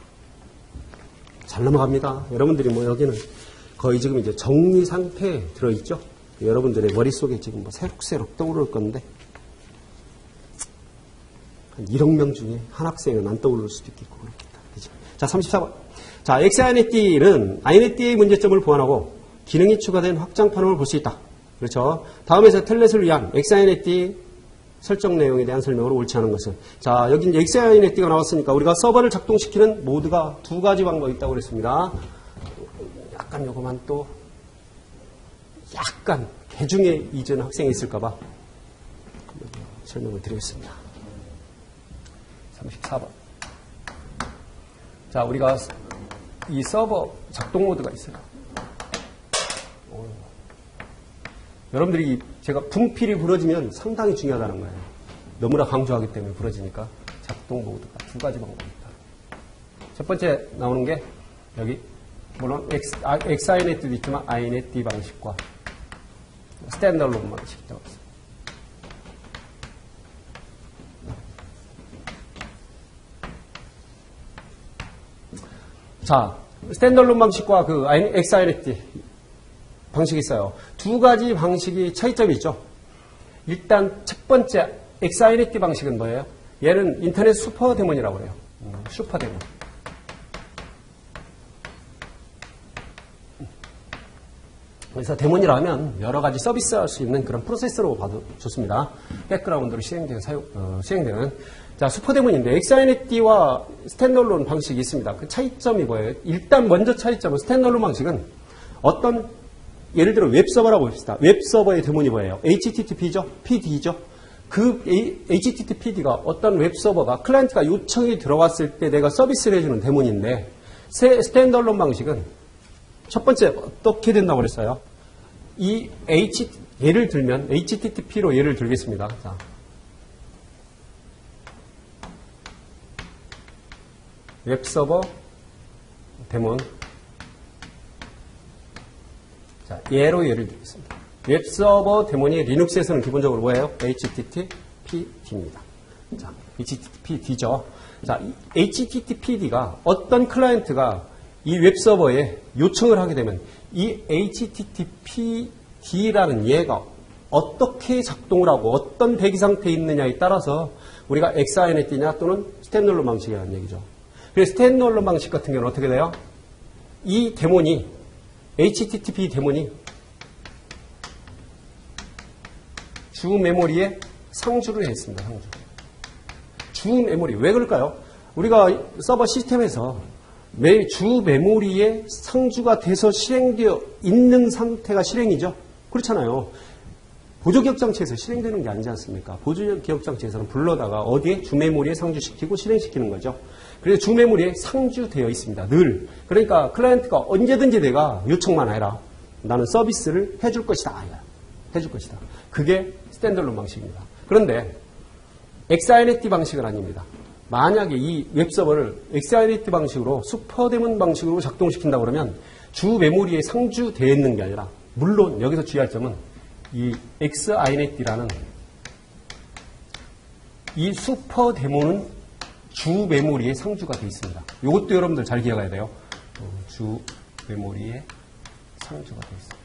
잘 넘어갑니다. 여러분들이 뭐 여기는 거의 지금 이제 정리 상태에 들어있죠. 여러분들의 머릿속에 지금 뭐 새록새록 떠오를 건데 한 일억 명 중에 한 학생은 안 떠오를 수도 있겠고 그렇겠다. 그죠? 자, 삼십사 번. 자, 엑스아이넷디는 아이넷디의 문제점을 보완하고 기능이 추가된 확장 판원을 볼 수 있다. 그렇죠? 다음에서 텔넷을 위한 엑스아이넷디 설정 내용에 대한 설명으로 옳지 않은 것은. 자, 여기 이제 엑스아이넷디가 나왔으니까 우리가 서버를 작동시키는 모드가 두 가지 방법이 있다고 그랬습니다. 약간 요거만 또 약간 개중에 잊은 학생이 있을까봐 설명을 드리겠습니다. 삼십사 번. 자, 우리가 이 서버 작동 모드가 있어요. 오. 여러분들이 제가 분필이 부러지면 상당히 중요하다는 거예요. 너무나 강조하기 때문에 부러지니까 작동 모드가 두 가지 방법이 있다. 첫 번째 나오는 게 여기 물론 엑스아이넷도 있지만 아이넷디 방식과 스탠더론 방식 있다고 했어요. 자, 스탠더론 방식과 그 엑스아이넷디 방식이 있어요. 두 가지 방식이 차이점이 있죠. 일단 첫 번째 엑스아이넷디 방식은 뭐예요? 얘는 인터넷 슈퍼 데몬이라고 그래요. 슈퍼 데몬. 그래서 데몬이라면 여러 가지 서비스할 수 있는 그런 프로세서로 봐도 좋습니다. 백그라운드로 시행되는 사용, 어, 시행되는. 자, 슈퍼데몬인데 엑스아이넷디와 스탠더론 방식이 있습니다. 그 차이점이 뭐예요? 일단 먼저 차이점은 스탠더론 방식은 어떤 예를 들어 웹서버라고 봅시다. 웹서버의 데몬이 뭐예요? 에이치티티피죠? 피디죠? 그 에이치티티피디가 어떤 웹서버가 클라이언트가 요청이 들어왔을 때 내가 서비스를 해주는 데몬인데 스탠더론 방식은 첫 번째 어떻게 된다고 그랬어요? 이 H 예를 들면 에이치티티피로 예를 들겠습니다. 자. 웹서버 데몬. 자, 얘로 예를 들겠습니다. 웹서버 데몬이 리눅스에서는 기본적으로 뭐예요? 에이치티티피디입니다. 자, 에이치티티피디죠. 자, 에이치티티피디가 어떤 클라이언트가 이 웹서버에 요청을 하게 되면 이 에이치티티피디라는 얘가 어떻게 작동을 하고 어떤 대기 상태에 있느냐에 따라서 우리가 엑스아이넷디냐 또는 스탠더론 방식이라는 얘기죠. 그래서 스탠더론 방식 같은 경우는 어떻게 돼요? 이 데몬이 에이치티티피 데몬이 주 메모리에 상주를 했습니다. 상주. 주 메모리. 왜 그럴까요? 우리가 서버 시스템에서 매 주 메모리에 상주가 돼서 실행되어 있는 상태가 실행이죠. 그렇잖아요. 보조기억장치에서 실행되는 게 아니지 않습니까? 보조기억장치에서는 불러다가 어디에? 주 메모리에 상주시키고 실행시키는 거죠. 그래서 주 메모리에 상주되어 있습니다. 늘. 그러니까 클라이언트가 언제든지 내가 요청만 해라. 나는 서비스를 해줄 것이다. 해줄 것이다. 그게 스탠더론 방식입니다. 그런데 엑스아이넷디 방식은 아닙니다. 만약에 이 웹서버를 엑스아이넷디 방식으로 슈퍼데몬 방식으로 작동시킨다 그러면 주 메모리에 상주되어 있는 게 아니라 물론 여기서 주의할 점은 이 엑스아이넷디라는 이 슈퍼 데모는 주 메모리의 상주가 되어 있습니다. 이것도 여러분들 잘 기억해야 돼요. 어, 주 메모리의 상주가 되어 있습니다.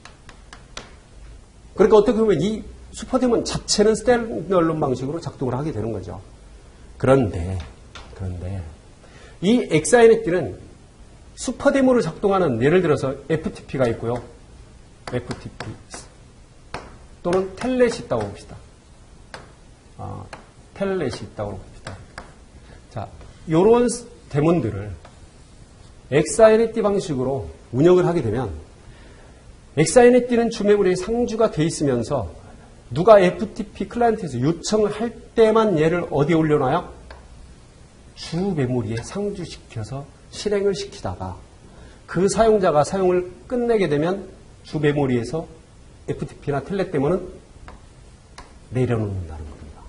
그러니까 어떻게 보면 이 슈퍼 데모는 자체는 스탠드얼론 방식으로 작동을 하게 되는 거죠. 그런데 그런데 이 엑스아이넷디는 슈퍼 데모를 작동하는 예를 들어서 에프티피가 있고요. 에프티피 또는 텔넷이 있다고 봅시다. 아, 텔넷이 있다고 봅시다. 자, 요런 데몬들을 엑스아이넷디 방식으로 운영을 하게 되면 엑스아이넷디는 주메모리의 상주가 돼 있으면서 누가 에프티피 클라이언트에서 요청을 할 때만 얘를 어디에 올려놔요? 주 메모리에 상주시켜서 실행을 시키다가 그 사용자가 사용을 끝내게 되면 주 메모리에서 에프티피나 텔넷 데모는 내려놓는다는 겁니다.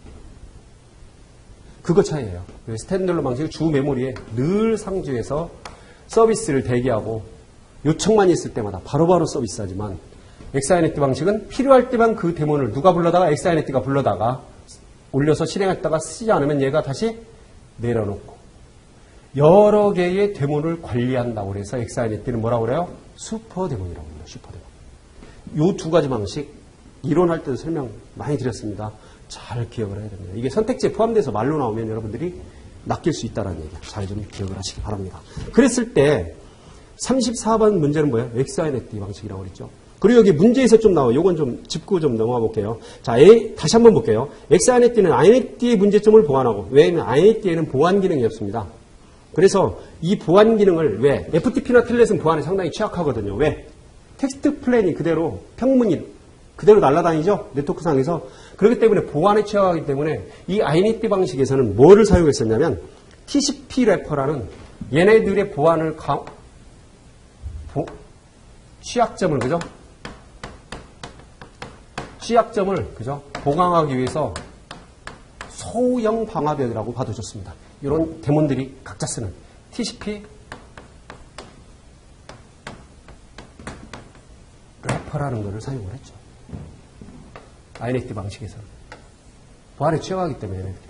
그거 차이예요. 스탠드얼론 방식은 주 메모리에 늘 상주해서 서비스를 대기하고 요청만 있을 때마다 바로바로 서비스하지만 엑스아이넷디 방식은 필요할 때만 그 데모를 누가 불러다가 엑스아이넷디가 불러다가 올려서 실행했다가 쓰지 않으면 얘가 다시 내려놓고 여러 개의 데모를 관리한다고 해서 엑스아이넷디는 뭐라고 그래요? 슈퍼 데모이라고 합니다. 슈퍼 데모. 이 두 가지 방식 이론할 때도 설명 많이 드렸습니다. 잘 기억을 해야 됩니다. 이게 선택지에 포함돼서 말로 나오면 여러분들이 낚일 수 있다는 얘기 잘 좀 기억을 하시기 바랍니다. 그랬을 때 삼십사 번 문제는 뭐예요? 엑스아이넷디 방식이라고 그랬죠. 그리고 여기 문제에서 좀 나와요. 요건 좀 짚고 좀 넘어가 볼게요. 자, A, 다시 한번 볼게요. 엑스아이넷디는 아이넷디의 문제점을 보완하고, 왜냐면 아이넷디에는 보완 기능이 없습니다. 그래서 이 보완 기능을 왜? 에프티피나 텔넷은 보완에 상당히 취약하거든요. 왜? 텍스트 플랜이 그대로 평문이 그대로 날아다니죠? 네트워크상에서. 그렇기 때문에 보완에 취약하기 때문에 이 아이넷디 방식에서는 뭐를 사용했었냐면 티씨피 래퍼라는 얘네들의 보완을 가, 보, 취약점을, 그죠? 취약점을, 그죠? 보강하기 위해서 소형 방화벽이라고 봐도 좋습니다. 이런 데몬들이 각자 쓰는 티씨피 래퍼라는 것을 사용을 했죠. 아이넷디 방식에서는. 보안에 취약하기 때문에 얘네들이.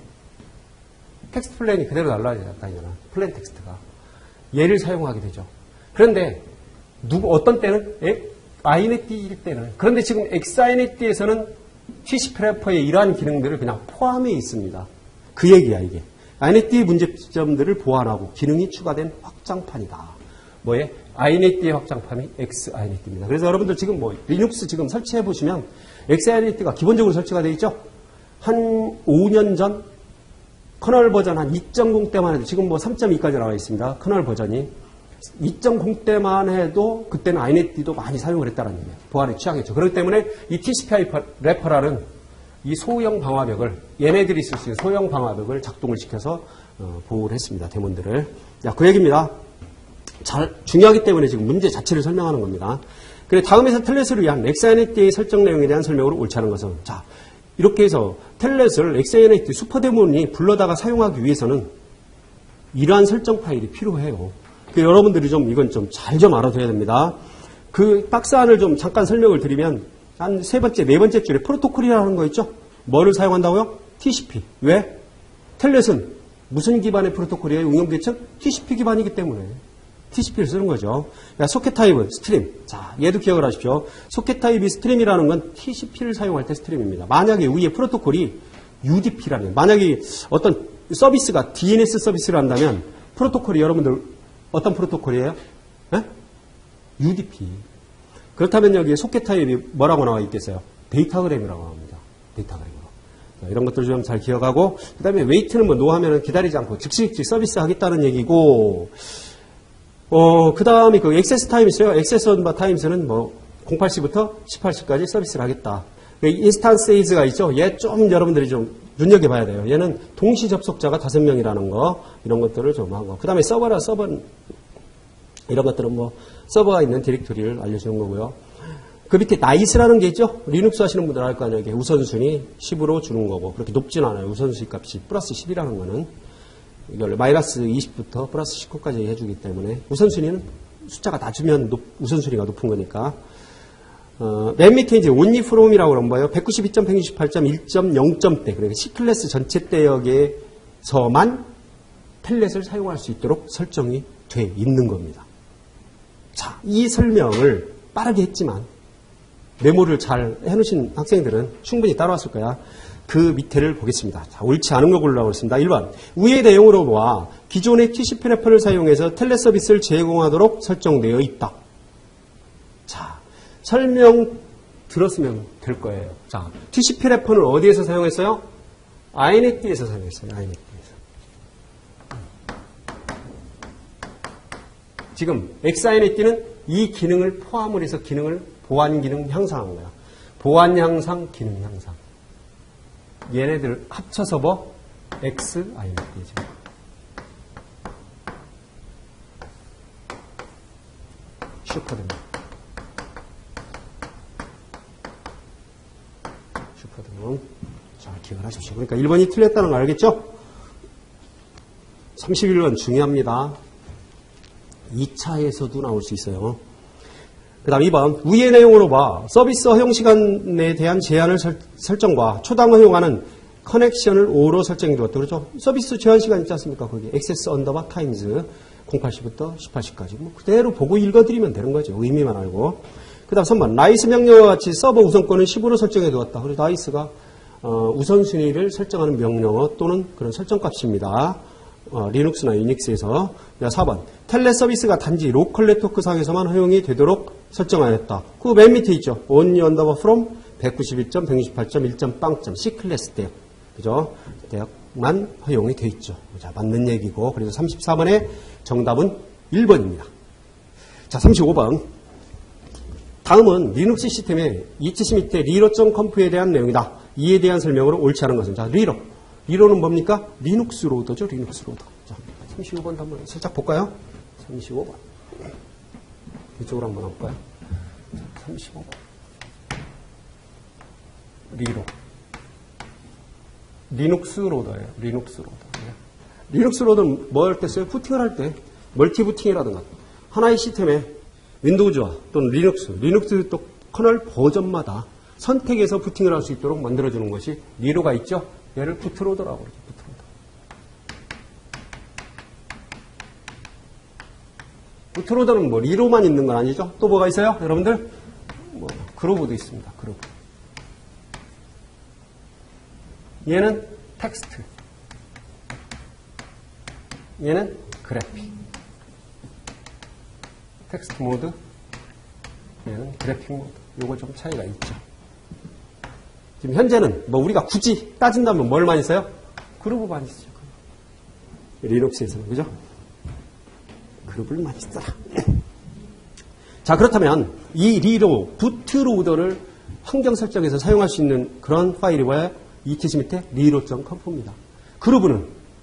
텍스트 플랜이 그대로 날라다니잖아. 플랜 텍스트가. 얘를 사용하게 되죠. 그런데 누구 어떤 때는 아이넷디일 때는 그런데 지금 엑스아이넷디에서는 티씨피 래퍼의 이러한 기능들을 그냥 포함해 있습니다. 그 얘기야 이게. 아이넷디의 문제점들을 보완하고 기능이 추가된 확장판이다. 뭐에? 아이넷디의 확장판이 엑스아이넷디입니다. 그래서 여러분들 지금 뭐 리눅스 지금 설치해 보시면 엑스아이넷디가 기본적으로 설치가 되어 있죠. 한 오 년 전 커널 버전 한 이 점 공 때만 해도 지금 뭐 삼 점 이까지 나와 있습니다. 커널 버전이 이 점 공 때만 해도 그때는 아이넷디도 많이 사용을 했다는 얘기예요. 보안에 취약했죠. 그렇기 때문에 이 티씨피 래퍼라는 이 소형 방화벽을 얘네들이 쓸 수 있는 소형 방화벽을 작동을 시켜서 어, 보호를 했습니다. 데몬들을. 자, 그 얘기입니다. 잘 중요하기 때문에 지금 문제 자체를 설명하는 겁니다. 그래 다음에서 텔넷을 위한 엑스아이넷디의 설정 내용에 대한 설명으로 옳지 않은 것은 자 이렇게 해서 텔넷을 엑스아이넷디 슈퍼데몬이 불러다가 사용하기 위해서는 이러한 설정 파일이 필요해요. 그 여러분들이 좀 이건 좀 잘 좀 알아둬야 됩니다. 그 박스 안을 좀 잠깐 설명을 드리면 한 세 번째, 네 번째 줄에 프로토콜이라는 거 있죠? 뭐를 사용한다고요? 티씨피. 왜? 텔넷은 무슨 기반의 프로토콜이에요? 응용 계층? 티씨피 기반이기 때문에 티씨피를 쓰는 거죠. 소켓 타입은 스트림. 자, 얘도 기억을 하십시오. 소켓 타입이 스트림이라는 건 티씨피를 사용할 때 스트림입니다. 만약에 위에 프로토콜이 유디피라면, 만약에 어떤 서비스가 디엔에스 서비스를 한다면 프로토콜이 여러분들 어떤 프로토콜이에요? 네? 유디피. 그렇다면 여기에 소켓 타입이 뭐라고 나와 있겠어요? 데이터그램이라고 합니다. 데이터그램으로. 자, 이런 것들 좀 잘 기억하고, 그 다음에 웨이트는 뭐 노하면은 기다리지 않고 즉시 즉시 서비스 하겠다는 얘기고, 어, 그 다음에 그 액세스 타임 있어요. 액세스 온바 타임스는 뭐 공팔 시부터 십팔 시까지 서비스를 하겠다. 인스턴스 에이즈가 있죠. 얘 좀 여러분들이 좀 눈여겨봐야 돼요. 얘는 동시 접속자가 다섯 명이라는 거, 이런 것들을 좀 하고. 그 다음에 서버라 서버, 이런 것들은 뭐 서버가 있는 디렉토리를 알려주는 거고요. 그 밑에 나이스라는 게 있죠. 리눅스 하시는 분들 알 거 아니에요. 이게 우선순위 십으로 주는 거고. 그렇게 높진 않아요. 우선순위 값이 플러스 십이라는 거는. 이걸 마이너스 이십부터 플러스 십구까지 해주기 때문에 우선순위는 숫자가 낮으면 높, 우선순위가 높은 거니까. 어, 맨 밑에 이제 only from이라고 그런 거예요. 백구십이 점 백육십팔 점 일 점 영 점대. 그러니까 C클래스 전체 대역에서만 텔넷을 사용할 수 있도록 설정이 돼 있는 겁니다. 자, 이 설명을 빠르게 했지만 메모를 잘 해놓으신 학생들은 충분히 따라왔을 거야. 그 밑에를 보겠습니다. 자, 옳지 않은 거 골라보겠습니다. 일 번. 위의 내용으로 보아 기존의 티씨피네퍼를 사용해서 텔레 서비스를 제공하도록 설정되어 있다. 자, 설명 들었으면 될 거예요. 자, 티씨피네퍼는 어디에서 사용했어요? 아이넷비에서 사용했어요. 아이넷비에서. 지금 엑스아이넷비는 이 기능을 포함을 해서 기능을 보안 기능 향상한 거야. 보안 향상, 기능 향상. 얘네들 합쳐서 뭐? 엑스아이넷비죠. 슈퍼드문. 슈퍼드문. 잘 기억을 하십시오. 그러니까 일 번이 틀렸다는 거 알겠죠? 삼십일 번 중요합니다. 이 차에서도 나올 수 있어요. 그 다음 이 번. 위의 내용으로 봐. 서비스 허용 시간에 대한 제한을 설, 설정과 초당 허용하는 커넥션을 오로 설정해 두었다. 그렇죠? 서비스 제한 시간 있지 않습니까? 거기 액세스 언더바 타임즈 공팔 시부터 십팔 시까지. 뭐 그대로 보고 읽어드리면 되는 거죠. 의미만 알고. 그 다음 삼 번. 라이스 명령과 같이 서버 우선권을 십으로 설정해 두었다. 그래서 라이스가 어, 우선순위를 설정하는 명령어 또는 그런 설정값입니다. 어, 리눅스나 유닉스에서. 사 번. 텔레 서비스가 단지 로컬 네트워크 상에서만 허용이 되도록 설정하였다. 그 맨 밑에 있죠. only underbar from 백구십일 점 백육십팔 점 일 점 빵 점 C클래스 대역. 그죠? 대역만 허용이 돼 있죠. 자, 맞는 얘기고. 그래서 삼십사 번의 정답은 일 번입니다. 자, 삼십오 번. 다음은 리눅스 시스템의 이티씨 밑에 리로.conf에 대한 내용이다. 이에 대한 설명으로 옳지 않은 것은. 자, 리로. 리로는 뭡니까? 리눅스 로더죠. 리눅스 로더. 자, 삼십오 번 한번 살짝 볼까요? 삼십오 번. 이쪽으로 한번 볼까요? 자, 삼십오 번. 리로. 리눅스 로더예요. 리눅스 로더. 리눅스 로더는 뭐 할 때 써요? 부팅을 할 때. 멀티 부팅이라든가. 하나의 시스템에 윈도우즈와 또는 리눅스, 리눅스 또 커널 버전마다 선택해서 부팅을 할 수 있도록 만들어주는 것이 리로가 있죠. 얘를 부트로더라고 그러죠. 부트로더. 부트로더는 뭐 리로만 있는 건 아니죠. 또 뭐가 있어요? 여러분들? 뭐 그루브도 있습니다. 그루브. 얘는 텍스트. 얘는 그래픽. 텍스트 모드. 얘는 그래픽 모드. 요거 좀 차이가 있죠. 지금 현재는 뭐 우리가 굳이 따진다면 뭘 많이 써요? 그루브 많이 쓰죠. 리눅스에서는. 그죠? 그루브를 많이 써라. 자, 그렇다면 이 리로, 부트로더를 환경 설정에서 사용할 수 있는 그런 파일이 뭐예요? 이티씨 밑에 리로.conf입니다. 그루브는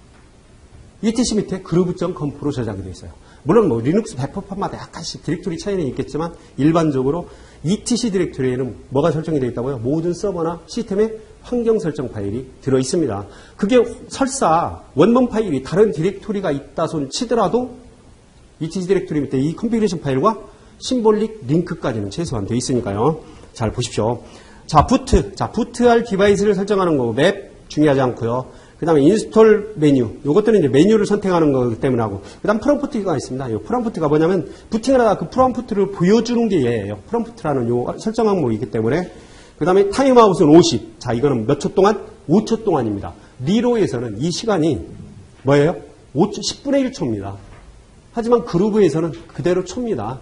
이티씨 밑에 그루브.conf로 저장이 되어 있어요. 물론 뭐 리눅스 배포판마다 약간씩 디렉토리 차이는 있겠지만 일반적으로 이티씨 디렉토리에는 뭐가 설정이 되어 있다고요? 모든 서버나 시스템에 환경 설정 파일이 들어 있습니다. 그게 설사 원본 파일이 다른 디렉토리가 있다 손 치더라도 이티씨 디렉토리 밑에 이 컨피그레이션 파일과 심볼릭 링크까지는 최소한 되어 있으니까요. 잘 보십시오. 자, 부트. 자, 부트할 디바이스를 설정하는 거 맵 중요하지 않고요. 그 다음에 인스톨 메뉴. 요것들은 이제 메뉴를 선택하는 거기 때문에 하고. 그 다음 프롬프트가 있습니다. 이 프롬프트가 뭐냐면 부팅을 하다가 그 프롬프트를 보여주는 게 얘예요. 프롬프트라는 요 설정 항목이기 때문에. 그 다음에 타임아웃은 오십. 자, 이거는 몇 초 동안? 오 초 동안입니다. 리로에서는 이 시간이 뭐예요? 오 초, 십분의 일 초입니다. 하지만 그루브에서는 그대로 초입니다.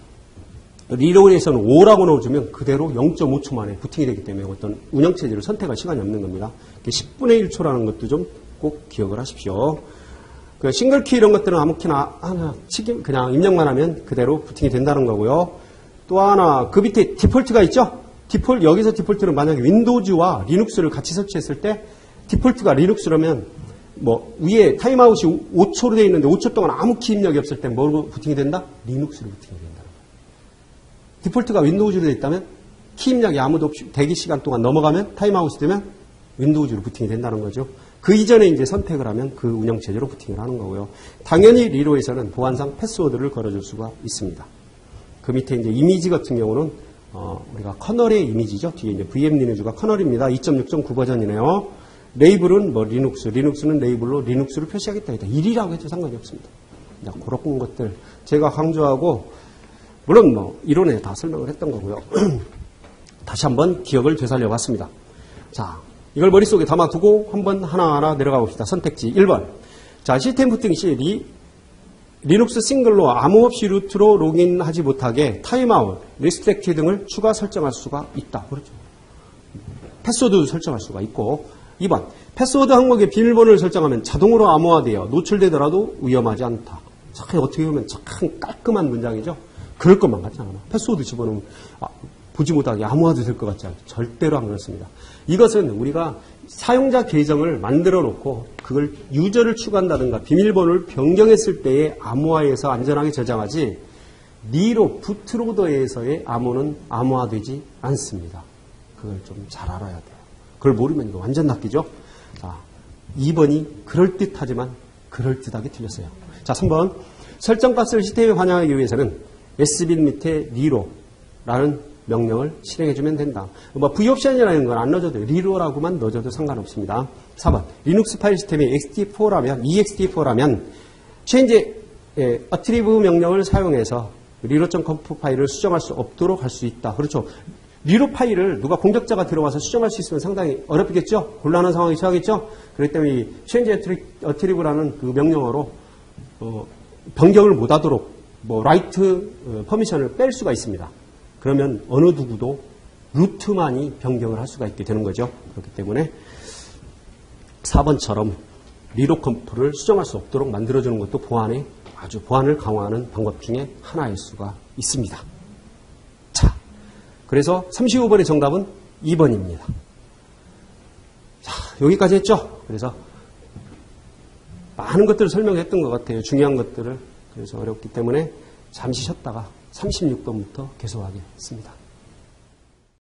리로에서는 오라고 넣어주면 그대로 영 점 오 초 만에 부팅이 되기 때문에 어떤 운영체제를 선택할 시간이 없는 겁니다. 십분의 일 초라는 것도 좀 꼭 기억을 하십시오. 그 싱글키 이런 것들은 아무렇게나 하나 치기 그냥 입력만 하면 그대로 부팅이 된다는 거고요. 또 하나 그 밑에 디폴트가 있죠. 디폴트 여기서 디폴트는 만약에 윈도우즈와 리눅스를 같이 설치했을 때 디폴트가 리눅스라면 뭐 위에 타임아웃이 오 초로 되어 있는데 오 초 동안 아무 키 입력이 없을 때 뭐로 부팅이 된다? 리눅스로 부팅이 된다. 디폴트가 윈도우즈로 되어 있다면 키 입력이 아무도 없이 대기 시간 동안 넘어가면 타임아웃이 되면 윈도우즈로 부팅이 된다는 거죠. 그 이전에 이제 선택을 하면 그 운영체제로 부팅을 하는 거고요. 당연히 리로에서는 보안상 패스워드를 걸어줄 수가 있습니다. 그 밑에 이제 이미지 같은 경우는 어, 우리가 커널의 이미지죠. 뒤에 이제 브이엠 리누지가 커널입니다. 이 점 육 점 구 버전이네요. 레이블은 뭐 리눅스, 리눅스는 레이블로 리눅스를 표시하겠다. 일이라고 해도 상관이 없습니다. 자, 그런 것들 제가 강조하고, 물론 뭐 이론에 다 설명을 했던 거고요. 다시 한번 기억을 되살려 봤습니다. 자, 이걸 머릿속에 담아두고 한번 하나하나 내려가 봅시다. 선택지 일 번. 자, 시스템 부팅 시 리, 리눅스 싱글로 아무 없이 루트로 로그인하지 못하게 타임아웃, 리스트렉트 등을 추가 설정할 수가 있다. 그렇죠. 패스워드도 설정할 수가 있고. 이 번. 패스워드 항목에 비밀번호를 설정하면 자동으로 암호화되어 노출되더라도 위험하지 않다. 참 어떻게 보면 참 깔끔한 문장이죠. 그럴 것만 같지 않아. 패스워드 집어넣으면 아, 보지 못하게 암호화도 될 것 같지 않죠. 절대로 안 그렇습니다. 이것은 우리가 사용자 계정을 만들어 놓고 그걸 유저를 추가한다든가 비밀번호를 변경했을 때의 암호화에서 안전하게 저장하지 리로 부트로더에서의 암호는 암호화되지 않습니다. 그걸 좀 잘 알아야 돼요. 그걸 모르면 이거 완전 낚이죠. 자, 이 번이 그럴듯하지만 그럴듯하게 틀렸어요. 자, 삼 번. 설정값을 시스템에 반영하기 위해서는 에스빈 밑에 리로라는 명령을 실행해주면 된다. 뭐 V옵션이라는 건 안 넣어줘도 돼요. 리로라고만 넣어줘도 상관없습니다. 사 번. 리눅스 파일 시스템이 엑스티4라면, 이엑스티4라면 change attribute 명령을 사용해서 리로.conf 파일을 수정할 수 없도록 할 수 있다. 그렇죠. 리로 파일을 누가 공격자가 들어와서 수정할 수 있으면 상당히 어렵겠죠? 곤란한 상황이 처하겠죠? 그렇기 때문에 이 change attribute라는 그 명령어로 어, 변경을 못하도록 뭐 라이트 퍼미션을 뺄 수가 있습니다. 그러면 어느 누구도 루트만이 변경을 할 수가 있게 되는 거죠. 그렇기 때문에 사 번처럼 리로 컴프를 수정할 수 없도록 만들어주는 것도 보안에 아주 보안을 강화하는 방법 중에 하나일 수가 있습니다. 자, 그래서 삼십오 번의 정답은 이 번입니다. 자, 여기까지 했죠. 그래서 많은 것들을 설명했던 것 같아요. 중요한 것들을. 그래서 어렵기 때문에 잠시 쉬었다가 삼십육 번부터 계속하겠습니다.